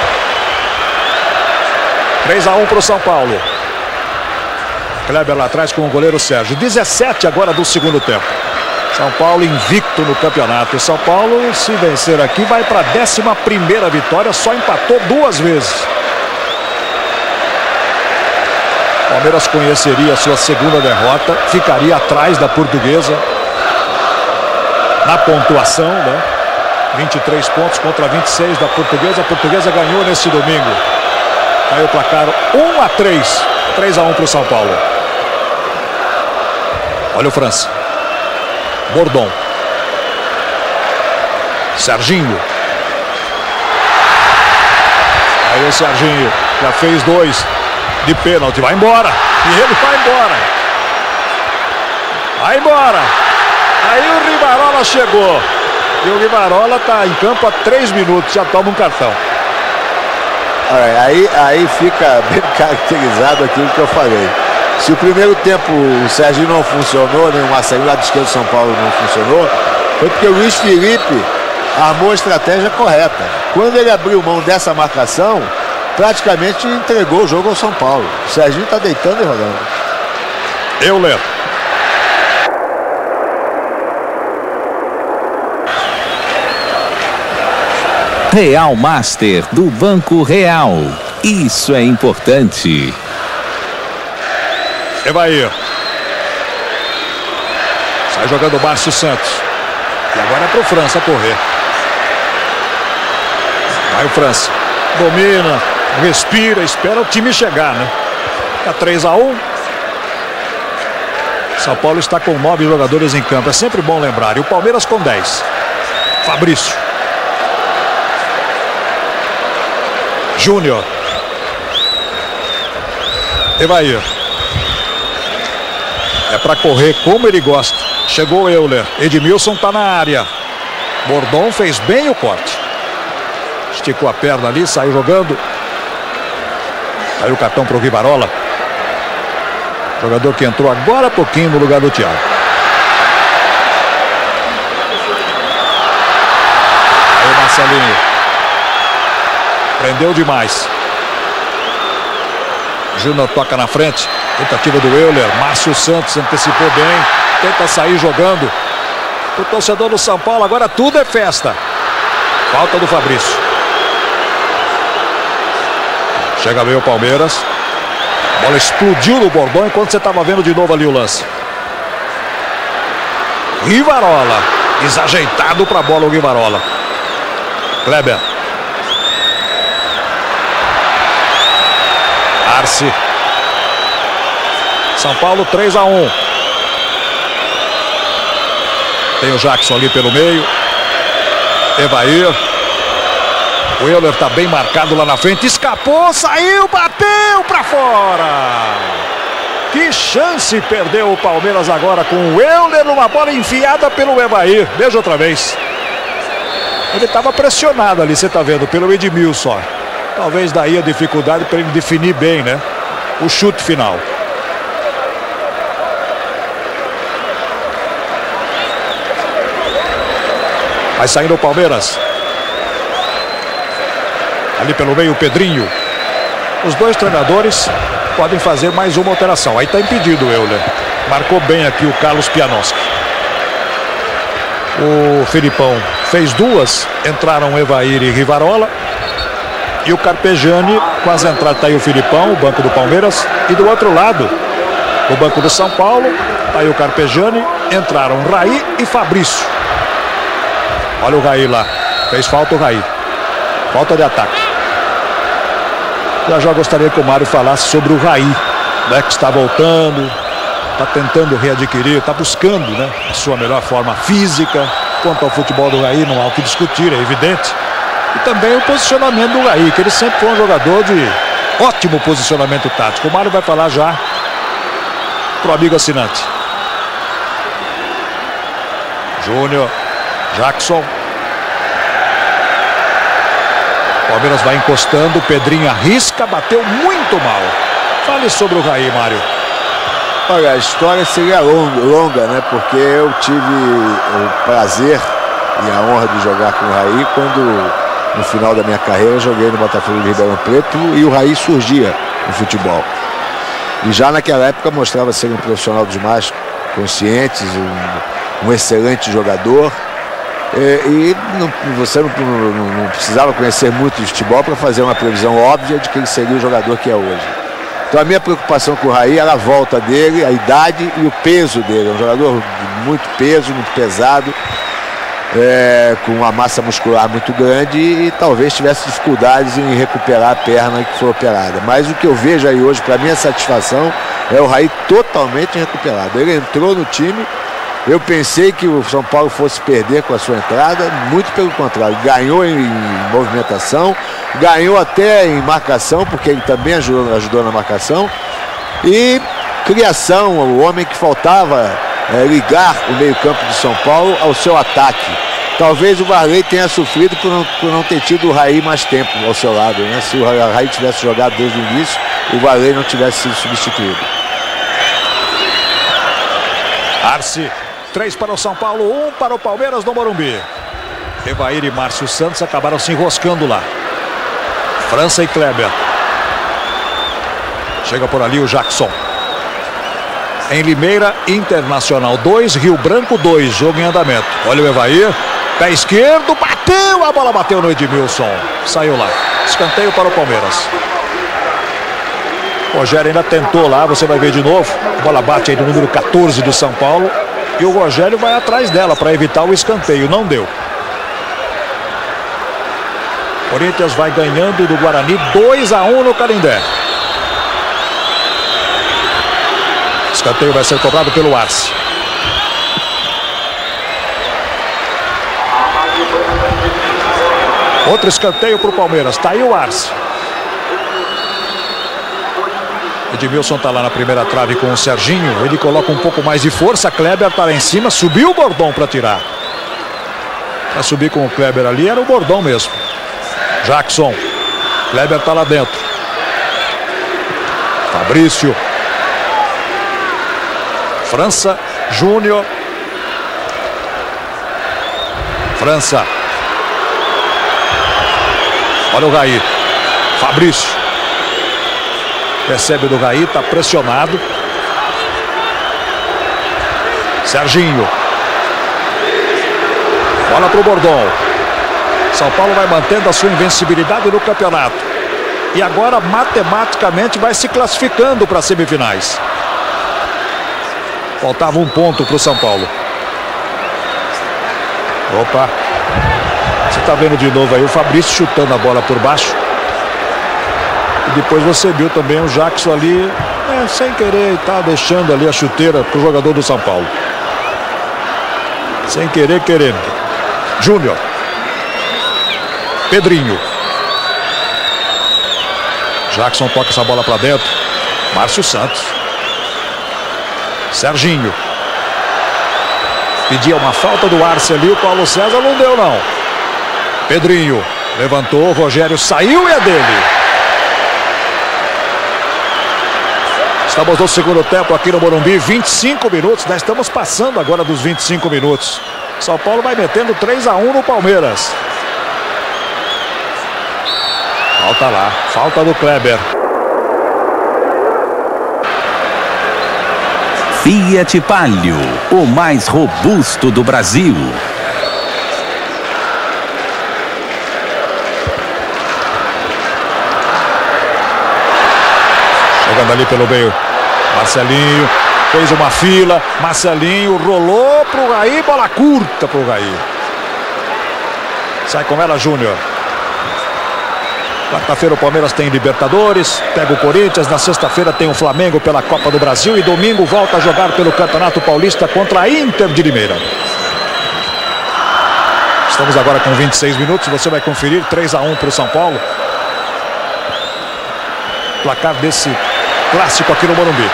B: 3-1 para o São Paulo. Kleber lá atrás com o goleiro Sérgio. 17 agora do segundo tempo. São Paulo invicto no campeonato. O São Paulo, se vencer aqui, vai para a 11ª vitória. Só empatou 2 vezes. Palmeiras conheceria a sua segunda derrota. Ficaria atrás da Portuguesa na pontuação, né? 23 pontos contra 26 da Portuguesa. A Portuguesa ganhou nesse domingo. Aí o placar 1-3. 3-1 para o São Paulo. Olha o França. Bordon. Serginho. Aí o Serginho já fez 2 de pênalti. Vai embora. E ele vai embora. Vai embora. Aí o Rivarola chegou. E o Rivarola está em campo há 3 minutos. Já toma um cartão.
C: Aí fica bem caracterizado aquilo que eu falei. Se o primeiro tempo o Serginho não funcionou, nem o Marcelinho lá do esquerdo do São Paulo não funcionou, foi porque o Luiz Felipe armou a estratégia correta. Quando ele abriu mão dessa marcação, praticamente entregou o jogo ao São Paulo. O Serginho está deitando e rolando.
B: Euler.
D: Real Master do Banco Real. Isso é importante.
B: Evair. Sai jogando o Márcio Santos. E agora é pro França correr. Vai o França. Domina, respira, espera o time chegar, né? Tá 3-1. São Paulo está com 9 jogadores em campo. É sempre bom lembrar. E o Palmeiras com 10. Fabrício. Júnior. Evair. É para correr como ele gosta. Chegou o Euler. Edmilson tá na área. Bordon fez bem o corte. Esticou a perna ali, saiu jogando. Saiu o cartão pro Rivarola. Jogador que entrou agora há pouquinho no lugar do Thiago. Aí o Marcelinho. Prendeu demais. Júnior toca na frente. Tentativa do Euler. Márcio Santos antecipou bem. Tenta sair jogando. O torcedor do São Paulo agora tudo é festa. Falta do Fabrício. Chega bem o Palmeiras. A bola explodiu no bordão enquanto você estava vendo de novo ali o lance. Rivarola. Desajeitado para a bola o Rivarola. Kleber. Arce. São Paulo 3-1. Tem o Jackson ali pelo meio. Evair. O Euler está bem marcado lá na frente. Escapou, saiu, bateu para fora. Que chance perdeu o Palmeiras agora com o Euler numa bola enfiada pelo Evair. Veja outra vez. Ele estava pressionado ali, você está vendo, pelo Edmilson. Talvez daí a dificuldade para ele definir bem, né? O chute final. Vai saindo o Palmeiras. Ali pelo meio o Pedrinho. Os dois treinadores podem fazer mais uma alteração. Aí está impedido o Euler. Marcou bem aqui o Carlos Pianoski. O Filipão fez duas. Entraram Evair e Rivarola. E o Carpegiani com as entradas. Está aí o Filipão, o banco do Palmeiras. E do outro lado, o banco do São Paulo. Está aí o Carpegiani. Entraram Raí e Fabrício. Olha o Raí lá. Fez falta o Raí. Falta de ataque. Já gostaria que o Mário falasse sobre o Raí, né, que está voltando, está tentando readquirir, está buscando, né, a sua melhor forma física. Quanto ao futebol do Raí, não há o que discutir, é evidente. E também o posicionamento do Raí, que ele sempre foi um jogador de ótimo posicionamento tático. O Mário vai falar já pro amigo assinante. Júnior, Jackson. Palmeiras vai encostando, o Pedrinho arrisca, bateu muito mal. Fale sobre o Raí, Mário.
C: Olha, a história seria longa, né? Porque eu tive o prazer e a honra de jogar com o Raí quando, no final da minha carreira, eu joguei no Botafogo de Ribeirão Preto e o Raí surgia no futebol. E já naquela época mostrava ser um profissional dos mais conscientes, um excelente jogador. Você não precisava conhecer muito de futebol para fazer uma previsão óbvia de que ele seria o jogador que é hoje. Então a minha preocupação com o Raí era a volta dele, a idade e o peso dele. É um jogador de muito peso, muito pesado, com uma massa muscular muito grande e talvez tivesse dificuldades em recuperar a perna que foi operada. Mas o que eu vejo aí hoje, para minha satisfação, é o Raí totalmente recuperado. Ele entrou no time. Eu pensei que o São Paulo fosse perder com a sua entrada, muito pelo contrário, ganhou em movimentação, ganhou até em marcação, porque ele também ajudou na marcação, e criação, o homem que faltava ligar o meio-campo de São Paulo ao seu ataque. Talvez o Varley tenha sofrido por não ter tido o Raí mais tempo ao seu lado, né? Se o Raí tivesse jogado desde o início, o Varley não tivesse sido substituído.
B: Arce. 3 para o São Paulo, 1 para o Palmeiras no Morumbi. Evair e Márcio Santos acabaram se enroscando lá. França e Kleber. Chega por ali o Jackson. Em Limeira, Internacional 2, Rio Branco 2, jogo em andamento. Olha o Evair, pé esquerdo, bateu, a bola bateu no Edmilson. Saiu lá, escanteio para o Palmeiras. O Rogério ainda tentou lá, você vai ver de novo. A bola bate aí no número 14 do São Paulo. E o Rogério vai atrás dela para evitar o escanteio. Não deu. Corinthians vai ganhando do Guarani 2-1 no Canindé. Escanteio vai ser cobrado pelo Arce. Outro escanteio para o Palmeiras. Está aí o Arce. Edmilson está lá na primeira trave com o Serginho. Ele coloca um pouco mais de força. Kleber está lá em cima. Subiu o Bordão para tirar. Para subir com o Kleber ali era o Bordão mesmo. Jackson. Kleber está lá dentro. Fabrício. França. Júnior. França. Olha o Raí. Fabrício. Recebe do Raí, está pressionado. Serginho. Bola para o Bordon. São Paulo vai mantendo a sua invencibilidade no campeonato. E agora, matematicamente, vai se classificando para as semifinais. Faltava um ponto para o São Paulo. Opa. Você está vendo de novo aí o Fabrício chutando a bola por baixo. E depois você viu também o Jackson ali, sem querer, tá deixando ali a chuteira para o jogador do São Paulo. Sem querer, querendo. Júnior. Pedrinho. Jackson toca essa bola para dentro. Márcio Santos. Serginho. Pedia uma falta do Arce ali. O Paulo César não deu, não. Pedrinho. Levantou. O Rogério saiu e é dele. Estamos no segundo tempo aqui no Morumbi. 25 minutos. Nós estamos passando agora dos 25 minutos. São Paulo vai metendo 3-1 no Palmeiras. Falta lá. Falta do Kleber.
D: Fiat Palio, o mais robusto do Brasil.
B: Jogando ali pelo meio. Marcelinho. Fez uma fila. Marcelinho rolou pro Raí. Bola curta pro Raí. Sai com ela, Júnior. Quarta-feira o Palmeiras tem Libertadores, pega o Corinthians, na sexta-feira tem o Flamengo pela Copa do Brasil e domingo volta a jogar pelo Campeonato Paulista contra a Inter de Limeira. Estamos agora com 26 minutos, você vai conferir 3-1 para o São Paulo. Placar desse clássico aqui no Morumbi.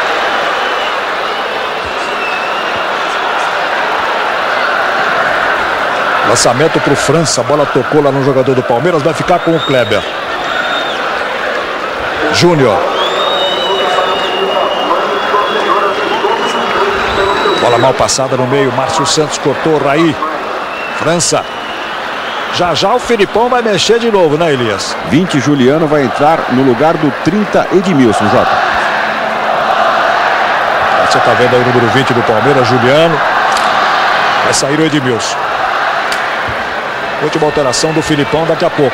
B: Lançamento para o França, a bola tocou lá no jogador do Palmeiras, vai ficar com o Kleber. Júnior. Bola mal passada no meio, Márcio Santos cortou, Raí. França. Já já o Filipão vai mexer de novo, né, Elias?
A: 20, Juliano vai entrar no lugar do 30, Edmilson, Jota.
B: Você tá vendo aí o número 20 do Palmeiras, Juliano. Vai sair o Edmilson. Última alteração do Filipão daqui a pouco.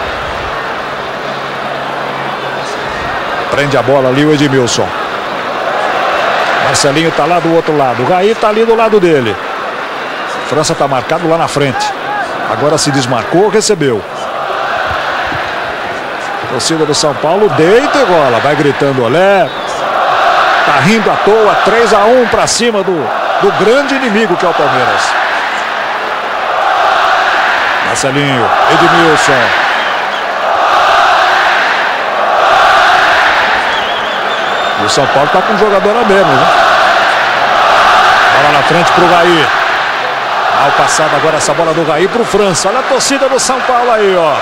B: Prende a bola ali o Edmilson. Marcelinho tá lá do outro lado. O Raí tá ali do lado dele. França tá marcado lá na frente. Agora se desmarcou, recebeu. Torcida do São Paulo deita e rola. Vai gritando olé. Tá rindo à toa. 3-1 pra cima do grande inimigo que é o Palmeiras. Marcelinho, Edmilson. E o São Paulo tá com um jogador a menos, né? Bola na frente pro Raí. Mal passada agora essa bola do Raí pro França. Olha a torcida do São Paulo aí, ó.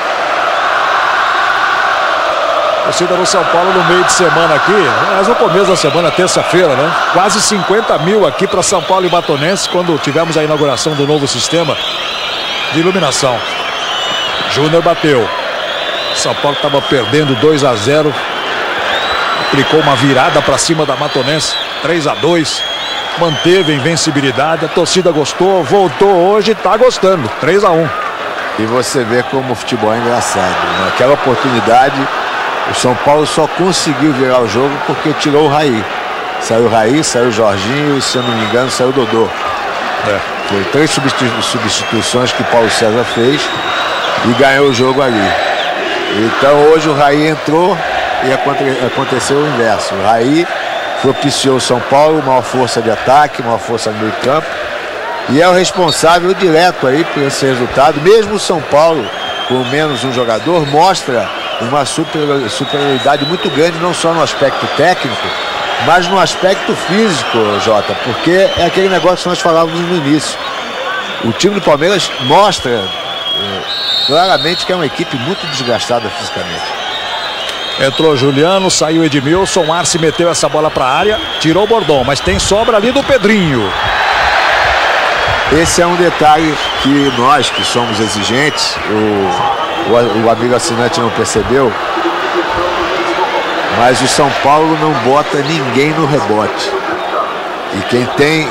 B: Torcida do São Paulo no meio de semana aqui. Mas no começo da semana, terça-feira, né? Quase 50 mil aqui para São Paulo e Matonense quando tivemos a inauguração do novo sistema de iluminação. Júnior bateu. São Paulo estava perdendo 2-0. Aplicou uma virada para cima da Matonense. 3-2. Manteve a invencibilidade. A torcida gostou. Voltou hoje e está gostando. 3-1.
C: E você vê como o futebol é engraçado. Naquela oportunidade, o São Paulo só conseguiu virar o jogo porque tirou o Raí. Saiu o Raí, saiu o Jorginho e, se eu não me engano, saiu o Dodô. Foi 3 substituições que o Paulo César fez e ganhou o jogo ali. Então hoje o Raí entrou e aconteceu o inverso. O Raí propiciou o São Paulo, maior força de ataque, maior força no meio campo. E é o responsável direto aí por esse resultado. Mesmo o São Paulo, com menos um jogador, mostra uma superioridade muito grande, não só no aspecto técnico, mas no aspecto físico, Jota, porque é aquele negócio que nós falávamos no início. O time do Palmeiras mostra claramente que é uma equipe muito desgastada fisicamente.
B: Entrou Juliano, saiu Edmilson, Arce meteu essa bola para a área, tirou o Bordon, mas tem sobra ali do Pedrinho.
C: Esse é um detalhe que nós, que somos exigentes, o amigo assinante não percebeu. Mas o São Paulo não bota ninguém no rebote. E quem tem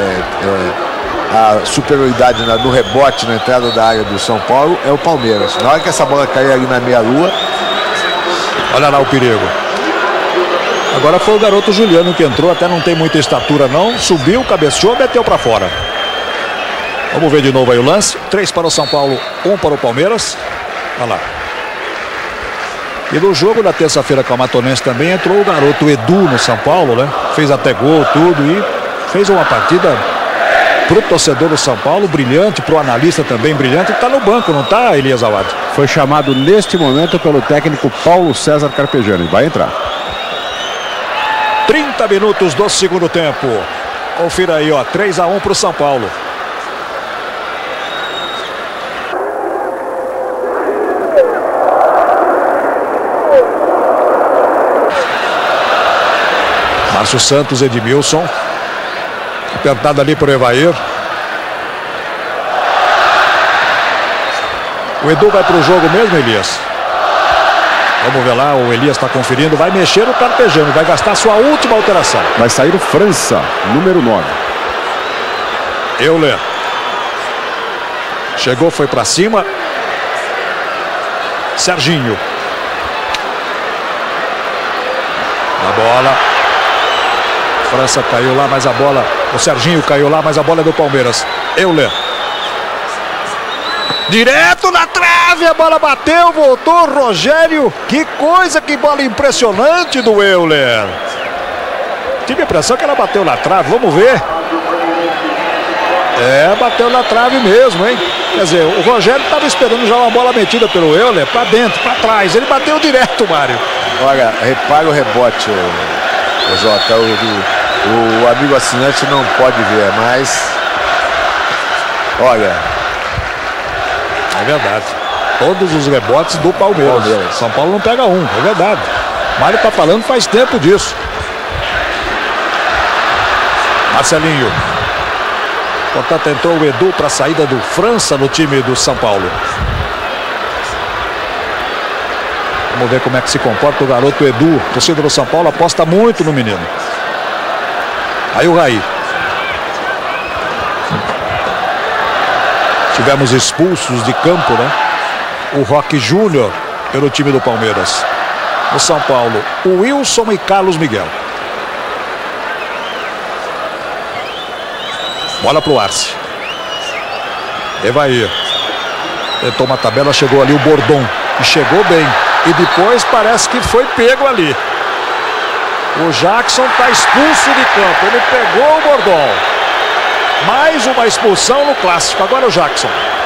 C: a superioridade no rebote, na entrada da área do São Paulo, é o Palmeiras. Na hora que essa bola cair ali na meia-lua...
B: Olha lá o perigo. Agora foi o garoto Juliano que entrou, até não tem muita estatura não. Subiu, cabeceou, meteu para fora. Vamos ver de novo aí o lance. 3 para o São Paulo, 1 para o Palmeiras. Olha lá. E no jogo da terça-feira com a Matonense também entrou o garoto Edu no São Paulo, né? Fez até gol, tudo, e fez uma partida pro torcedor do São Paulo brilhante, pro analista também brilhante. Tá no banco, não tá, Elias Awad?
A: Foi chamado neste momento pelo técnico Paulo César Carpegiani. Vai entrar.
B: 30 minutos do segundo tempo. Confira aí, ó, 3-1 pro São Paulo. Márcio Santos, Edmilson. Apertado ali por Evair. O Edu vai para o jogo mesmo, Elias? Vamos ver lá, o Elias está conferindo. Vai mexer o Carpegiani, vai gastar sua última alteração.
A: Vai sair o França, número 9.
B: Euler. Chegou, foi para cima. Serginho. A bola. França caiu lá, mas a bola... O Serginho caiu lá, mas a bola é do Palmeiras. Euler. Direto na trave, a bola bateu, voltou, Rogério. Que coisa, que bola impressionante do Euler. Tive a impressão que ela bateu na trave, vamos ver. É, bateu na trave mesmo, hein? Quer dizer, o Rogério estava esperando já uma bola metida pelo Euler, para dentro, para trás. Ele bateu direto, Mário.
C: Olha, repara o rebote, Jota. O amigo assinante não pode ver, mas... Olha...
B: É verdade. Todos os rebotes do Palmeiras. São Paulo não pega um, é verdade. Mário tá falando faz tempo disso. Marcelinho. Portanto, entrou o Edu para a saída do França no time do São Paulo. Vamos ver como é que se comporta o garoto Edu. O torcedor do São Paulo aposta muito no menino. Aí o Raí. Tivemos expulsos de campo, né? O Roque Júnior pelo time do Palmeiras. No São Paulo, o Wilson e Carlos Miguel. Bola pro Arce. Evair. Tentou uma tabela, chegou ali o Bordon. E chegou bem. E depois parece que foi pego ali. O Jackson está expulso de campo. Ele pegou o Bordon. Mais uma expulsão no clássico. Agora o Jackson.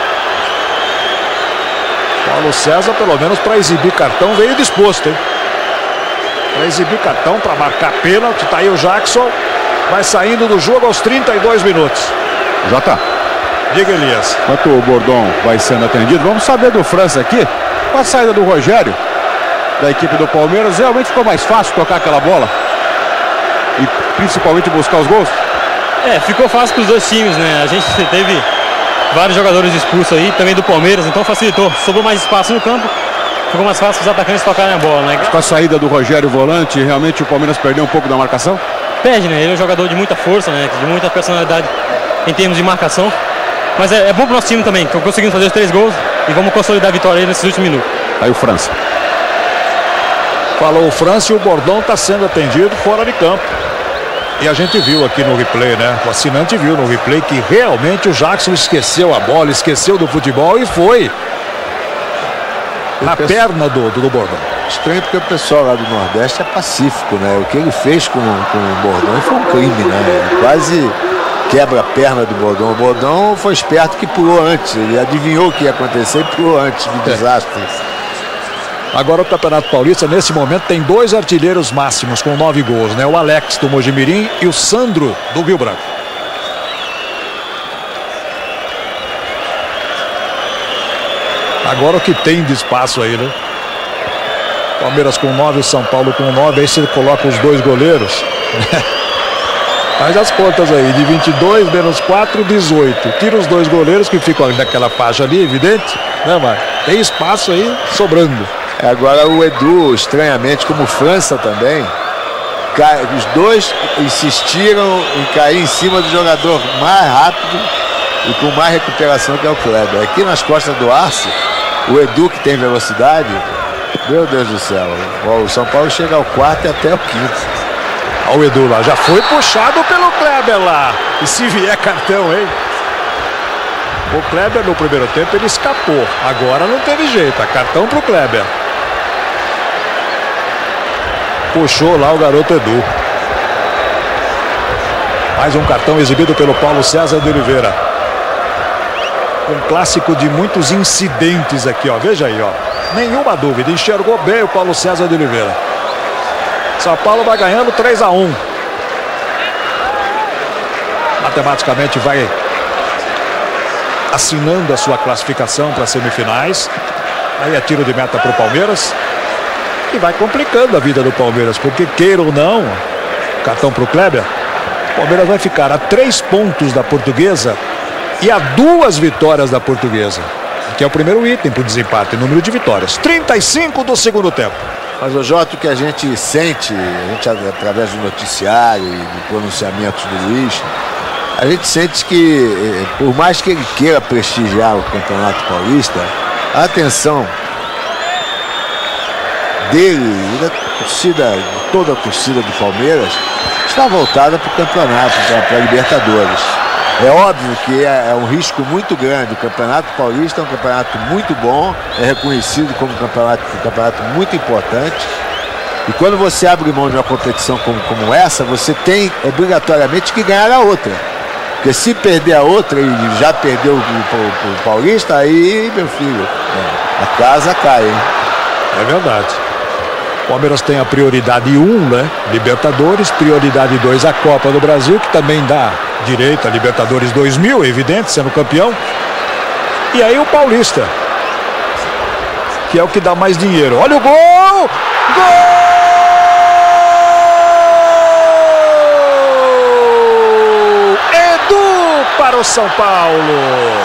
B: Paulo César, pelo menos para exibir cartão, veio disposto, hein? Para exibir cartão, para marcar pênalti. Está aí o Jackson. Vai saindo do jogo aos 32 minutos.
A: Jota.
B: Diga, Elias.
A: Enquanto o Bordon vai sendo atendido, vamos saber do França aqui. Com a saída do Rogério, da equipe do Palmeiras, realmente ficou mais fácil tocar aquela bola? E principalmente buscar os gols?
E: É, ficou fácil para os dois times, né? A gente teve vários jogadores expulsos aí, também do Palmeiras, então facilitou. Sobrou mais espaço no campo, ficou mais fácil para os atacantes tocarem a bola, né?
A: Com a saída do Rogério volante, realmente o Palmeiras perdeu um pouco da marcação?
E: Perde, né? Ele é um jogador de muita força, né? De muita personalidade em termos de marcação. Mas é bom para o nosso time também, que conseguimos fazer os 3 gols e vamos consolidar a vitória aí nesses últimos minutos.
A: Aí o França.
B: Falou o França e o Bordon está sendo atendido fora de campo. E a gente viu aqui no replay, né? O assinante viu no replay que realmente o Jackson esqueceu a bola, esqueceu do futebol e foi na perna do Bordon.
C: Estranho porque o pessoal lá do Nordeste é pacífico, né? O que ele fez com o Bordon foi um crime, né? Ele quase quebra a perna do Bordon. O Bordon foi esperto que pulou antes. Ele adivinhou o que ia acontecer e pulou antes do desastre.
B: Agora o Campeonato Paulista, nesse momento, tem 2 artilheiros máximos com 9 gols, né? O Alex do Mojimirim e o Sandro do Rio Branco. Agora o que tem de espaço aí, né? Palmeiras com 9, o São Paulo com 9. Aí você coloca os 2 goleiros. Faz as contas aí. De 22 menos 4, 18. Tira os 2 goleiros que ficam naquela faixa ali, evidente. Né, Mário? Tem espaço aí sobrando.
C: Agora o Edu, estranhamente, como o França também, os dois insistiram em cair em cima do jogador mais rápido e com mais recuperação, que é o Kleber. Aqui nas costas do Arce, o Edu, que tem velocidade, meu Deus do céu, o São Paulo chega ao quarto e até o quinto.
B: Olha o Edu lá, já foi puxado pelo Kleber lá. E se vier cartão, hein? O Kleber no primeiro tempo ele escapou. Agora não teve jeito, cartão pro Kleber. Puxou lá o garoto Edu. Mais um cartão exibido pelo Paulo César de Oliveira. Um clássico de muitos incidentes aqui, ó. Veja aí, ó. Nenhuma dúvida, enxergou bem o Paulo César de Oliveira. São Paulo vai ganhando 3-1. Matematicamente vai assinando a sua classificação para as semifinais. Aí é tiro de meta para o Palmeiras. E vai complicando a vida do Palmeiras, porque queira ou não, cartão para o Kleber, o Palmeiras vai ficar a 3 pontos da Portuguesa e a 2 vitórias da Portuguesa, que é o primeiro item para o desempate, número de vitórias. 35 do segundo tempo.
C: Mas, o Jota, o que a gente sente, através do noticiário e do pronunciamento do Luiz, a gente sente que, por mais que ele queira prestigiar o Campeonato Paulista, a atenção dele e da torcida, de toda a torcida do Palmeiras, está voltada para o campeonato, para a Libertadores. É óbvio que é um risco muito grande. O Campeonato Paulista é um campeonato muito bom, é reconhecido como um campeonato muito importante. E quando você abre mão de uma competição como essa, você tem obrigatoriamente que ganhar a outra. Porque se perder a outra e já perdeu o Paulista, aí, meu filho, a casa cai, hein?
B: É verdade. O Palmeiras tem a prioridade 1, né? Libertadores, prioridade 2, a Copa do Brasil, que também dá direito a Libertadores 2000, é evidente, sendo campeão. E aí o Paulista, que é o que dá mais dinheiro. Olha o gol! Gol! Edu para o São Paulo.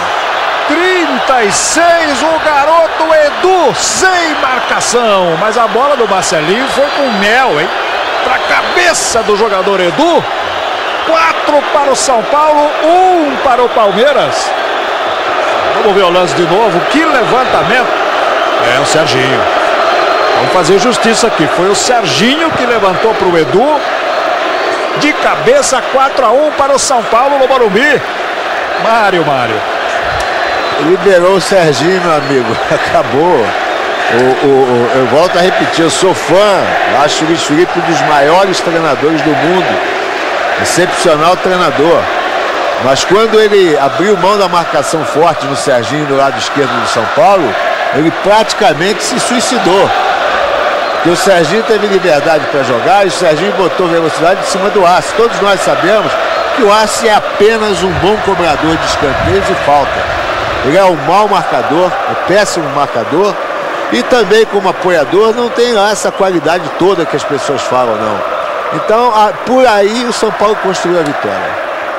B: 36, o garoto Edu, sem marcação. Mas a bola do Marcelinho foi com mel, hein? Para a cabeça do jogador Edu. 4 para o São Paulo, 1 para o Palmeiras. Vamos ver o lance de novo. Que levantamento. É o Serginho. Vamos fazer justiça aqui. Foi o Serginho que levantou para o Edu. De cabeça, 4-1 para o São Paulo no Morumbi. Mário.
C: Liberou o Serginho, meu amigo. Acabou. Eu volto a repetir, eu sou fã. Acho o Luiz Felipe um dos maiores treinadores do mundo. Excepcional treinador. Mas quando ele abriu mão da marcação forte no Serginho do lado esquerdo do São Paulo, ele praticamente se suicidou. Porque o Serginho teve liberdade para jogar e o Serginho botou velocidade em cima do Arce. Todos nós sabemos que o Arce é apenas um bom cobrador de escanteios e falta. Ele é um mau marcador, um péssimo marcador e também como apoiador não tem lá essa qualidade toda que as pessoas falam, não. Então, por aí o São Paulo construiu a vitória.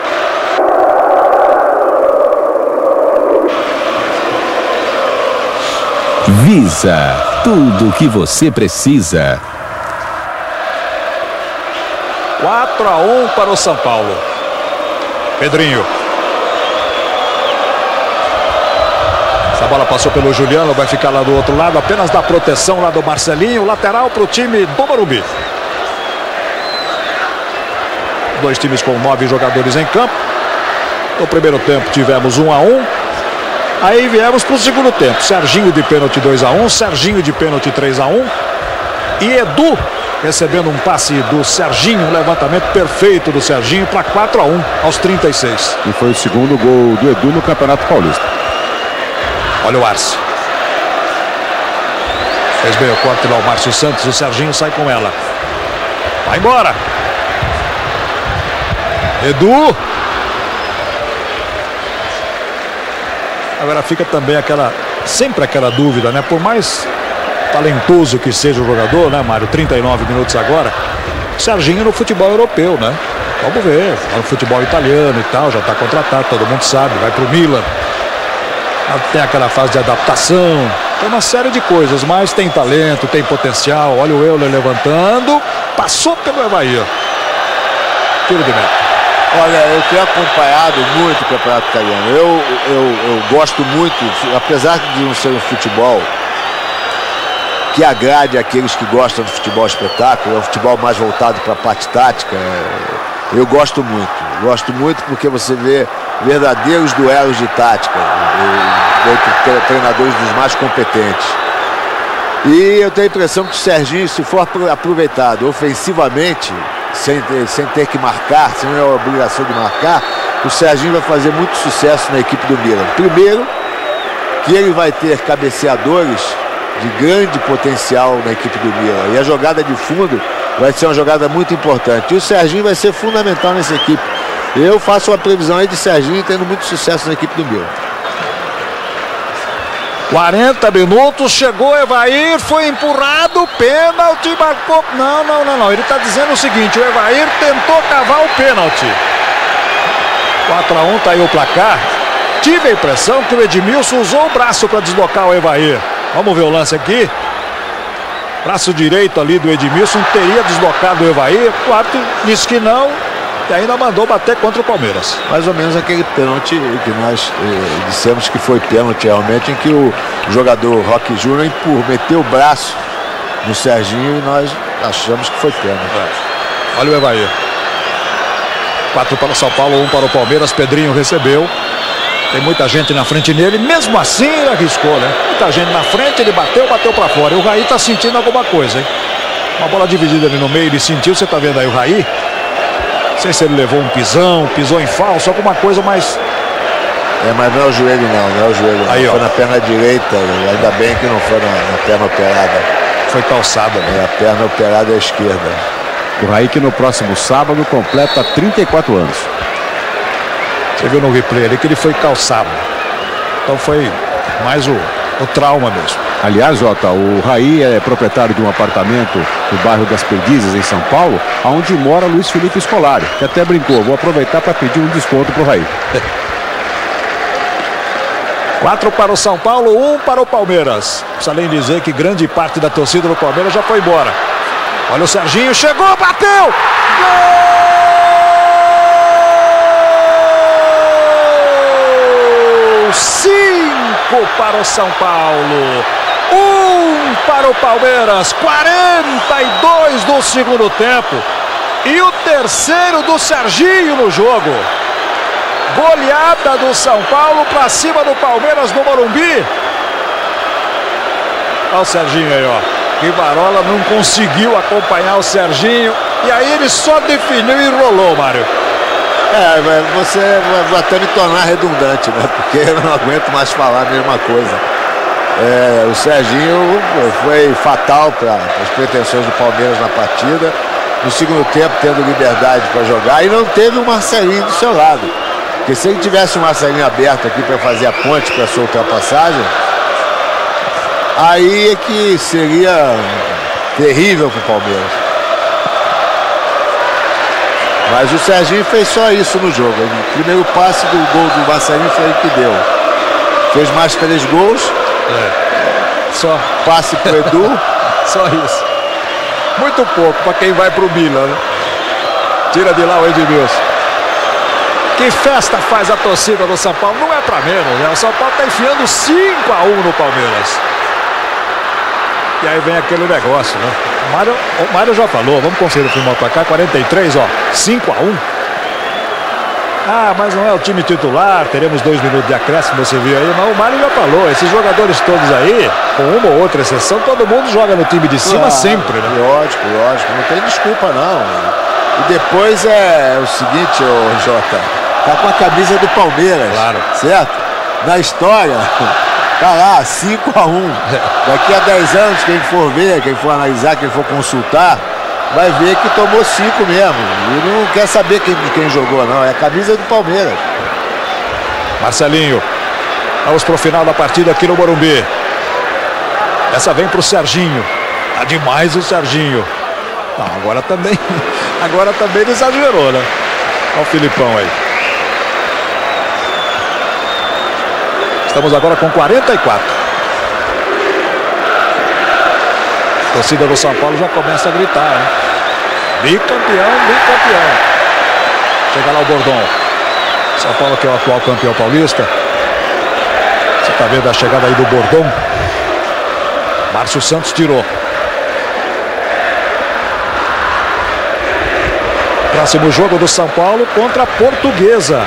D: Visa, tudo o que você precisa.
B: 4-1 para o São Paulo. Pedrinho. Essa bola passou pelo Juliano, vai ficar lá do outro lado, apenas dá proteção lá do Marcelinho, lateral para o time do Morumbi. 2 times com 9 jogadores em campo. No primeiro tempo tivemos 1-1. Aí viemos para o segundo tempo. Serginho de pênalti 2-1, Serginho de pênalti 3-1. E Edu recebendo um passe do Serginho, um levantamento perfeito do Serginho para 4-1 aos 36.
A: E foi o segundo gol do Edu no Campeonato Paulista.
B: Olha o Arce. Fez bem o corte lá o Márcio Santos. O Serginho sai com ela. Vai embora. Edu. Agora fica também sempre aquela dúvida, né? Por mais talentoso que seja o jogador, né, Mário? 39 minutos agora. Serginho no futebol europeu, né? Vamos ver. No futebol italiano e tal, já está contratado, todo mundo sabe. Vai pro Milan. Tem aquela fase de adaptação. Tem uma série de coisas, mas tem talento, tem potencial. Olha o Euler levantando. Passou pelo Evair. Tiro de meta.
C: Olha, eu tenho acompanhado muito o Campeonato Italiano. Eu gosto muito, apesar de não ser um futebol que agrade aqueles que gostam do futebol espetáculo, é um futebol mais voltado para a parte tática. Eu gosto muito. Gosto muito porque você vê verdadeiros duelos de tática entre treinadores dos mais competentes. E eu tenho a impressão que o Serginho, se for aproveitado ofensivamente, sem ter que marcar, sem a obrigação de marcar, o Serginho vai fazer muito sucesso na equipe do Milan. Primeiro, que ele vai ter cabeceadores de grande potencial na equipe do Milan. E a jogada de fundo vai ser uma jogada muito importante. E o Serginho vai ser fundamental nessa equipe. Eu faço uma previsão aí de Serginho tendo muito sucesso na equipe do Milan.
B: 40 minutos, chegou Evair, foi empurrado, pênalti, marcou. Não. Ele está dizendo o seguinte: o Evair tentou cavar o pênalti. 4-1, tá aí o placar. Tive a impressão que o Edmilson usou o braço para deslocar o Evair. Vamos ver o lance aqui. Braço direito ali do Edmilson teria deslocado o Evair. O quarto disse que não. E ainda mandou bater contra o Palmeiras.
C: Mais ou menos aquele pênalti que nós dissemos que foi pênalti realmente, em que o jogador Roque Júnior meteu o braço no Serginho e nós achamos que foi pênalti.
B: Olha o Evair. 4 para o São Paulo, 1 para o Palmeiras. Pedrinho recebeu. Tem muita gente na frente nele. Mesmo assim ele arriscou, né? Muita gente na frente, ele bateu para fora. E o Raí tá sentindo alguma coisa, hein? Uma bola dividida ali no meio, ele sentiu. Você tá vendo aí o Raí? Não sei se ele levou um pisão, pisou em falso, alguma coisa, mas...
C: mas não é o joelho não é o joelho. Aí, foi na perna direita, ainda bem que não foi na perna operada.
B: Foi calçada, né?
C: A perna operada é a esquerda.
A: O Raí que no próximo sábado completa 34 anos.
B: Você viu no replay ali que ele foi calçado. Então foi mais o trauma mesmo.
A: Aliás, Jota, o Raí é proprietário de um apartamento no bairro das Perdizes, em São Paulo, onde mora Luiz Felipe Scolari, que até brincou: vou aproveitar para pedir um desconto pro Raí.
B: 4 para o São Paulo, 1 para o Palmeiras. Precisa nem dizer que grande parte da torcida do Palmeiras já foi embora. Olha o Serginho, chegou, bateu! Gol! 5 para o São Paulo, 1 para o Palmeiras, 42 do segundo tempo. E o terceiro do Serginho no jogo. Goleada do São Paulo para cima do Palmeiras no Morumbi. Olha o Serginho aí, ó. Rivarola não conseguiu acompanhar o Serginho. E aí ele só definiu e rolou, Mário.
C: Você vai até me tornar redundante, né? Porque eu não aguento mais falar a mesma coisa. O Serginho foi fatal para as pretensões do Palmeiras na partida. No segundo tempo, tendo liberdade para jogar, e não teve o Marcelinho do seu lado. Porque se ele tivesse o Marcelinho aberto aqui para fazer a ponte para a sua ultrapassagem, aí é que seria terrível para o Palmeiras. Mas o Serginho fez só isso no jogo. O primeiro passe do gol do Marcelinho foi ele que deu. Fez mais 3 gols.
B: Só
C: passe pro Edu.
B: Só isso. Muito pouco para quem vai pro Milan, né? Tira de lá o Edmilson. Que festa faz a torcida do São Paulo? Não é para menos, né? O São Paulo tá enfiando 5-1 no Palmeiras. E aí vem aquele negócio, né? O Mário já falou, vamos conferir o final para cá, 43, ó, 5-1. Mas não é o time titular, teremos 2 minutos de acréscimo, você viu aí, mas o Mário já falou, esses jogadores todos aí, com uma ou outra exceção, todo mundo joga no time de cima sempre, né?
C: Lógico, não tem desculpa não. E depois é o seguinte, ô Jota, tá com a camisa do Palmeiras,
B: claro,
C: certo? Na história... Tá lá, 5-1. Daqui a 10 anos, quem for ver, quem for analisar, quem for consultar, vai ver que tomou 5 mesmo. E não quer saber quem jogou, não. É a camisa do Palmeiras.
B: Marcelinho. Vamos pro final da partida aqui no Morumbi. Essa vem pro Serginho. Tá demais o Serginho. Não, agora também ele exagerou, né? Olha o Filipão aí. Estamos agora com 44. A torcida do São Paulo já começa a gritar, né? Bicampeão, bicampeão. Chega lá o Bordon. São Paulo, que é o atual campeão paulista. Você está vendo a chegada aí do Bordon. Márcio Santos tirou. Próximo jogo do São Paulo contra a Portuguesa.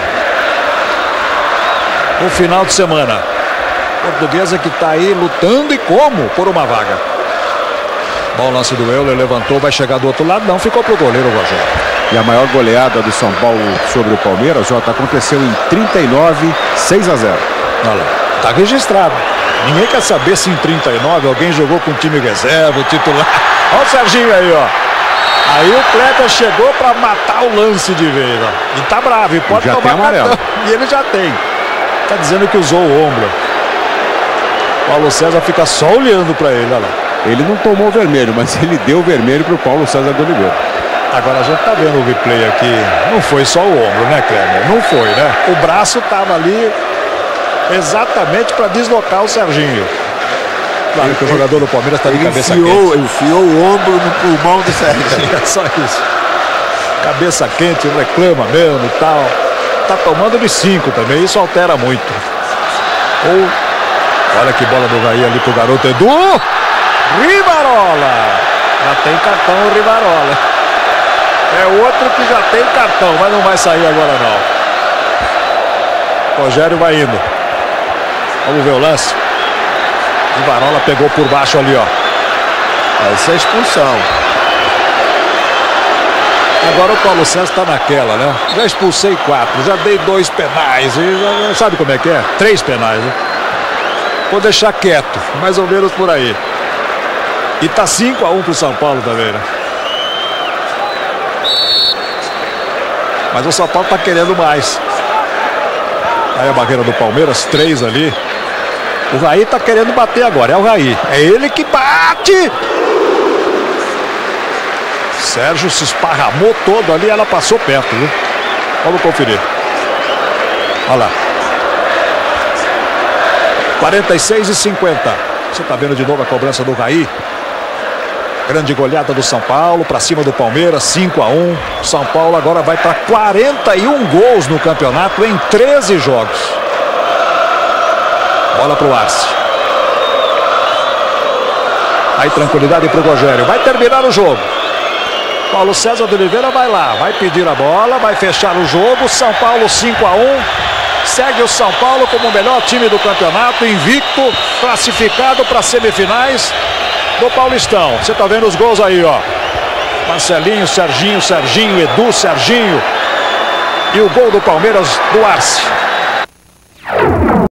B: No final de semana. Portuguesa que está aí lutando e como por uma vaga. Bom lance do Euler, levantou, vai chegar do outro lado, não, ficou pro goleiro Rogério.
A: E a maior goleada do São Paulo sobre o Palmeiras, Jota, aconteceu em 39, 6-0.
B: Olha lá, tá registrado. Ninguém quer saber se em 39 alguém jogou com o time reserva, o titular. Olha o Serginho aí, ó. Aí o Kleber chegou pra matar o lance de vez, ó. E tá bravo, e pode
A: já
B: tomar
A: amarelo.
B: cartão. E ele já tem. Tá dizendo que usou o ombro. Paulo César fica só olhando pra ele, olha lá.
A: Ele não tomou vermelho, mas ele deu vermelho pro Paulo César de Oliveira.
B: Agora a gente tá vendo o replay aqui. Não foi só o ombro, né, Kleber? Não foi, né? O braço tava ali exatamente para deslocar o Serginho. Claro que o jogador do Palmeiras tá de cabeça quente.
C: Enfiou o ombro no pulmão do Serginho.
B: É só isso. Cabeça quente, reclama mesmo e tal. Tá tomando de 5 também, isso altera muito. Olha que bola do Raí ali pro garoto Edu. Rivarola. Já tem cartão o Rivarola. É outro que já tem cartão, mas não vai sair agora não. Rogério vai indo. Vamos ver o lance. Rivarola pegou por baixo ali, ó.
C: Essa é a expulsão.
B: Agora o Paulo César tá naquela, né? Já expulsei 4, já dei 2 penais. E sabe como é que é? 3 penais, né? Vou deixar quieto, mais ou menos por aí. E tá 5-1 pro São Paulo também, né? Mas o São Paulo tá querendo mais. Aí a barreira do Palmeiras, 3 ali. O Raí tá querendo bater agora, é o Raí. É ele que bate! Sérgio se esparramou todo ali, ela passou perto, viu? Vamos conferir. Olha lá. 46-50. Você tá vendo de novo a cobrança do Raí. Grande goleada do São Paulo para cima do Palmeiras, 5-1. São Paulo agora vai para 41 gols no campeonato em 13 jogos. Bola pro Arce. Aí tranquilidade pro Rogério. Vai terminar o jogo. Paulo César de Oliveira vai lá, vai pedir a bola, vai fechar o jogo. São Paulo 5-1. Segue o São Paulo como o melhor time do campeonato, invicto, classificado para semifinais do Paulistão. Você tá vendo os gols aí, ó. Marcelinho, Serginho, Edu, Serginho. E o gol do Palmeiras do Arce.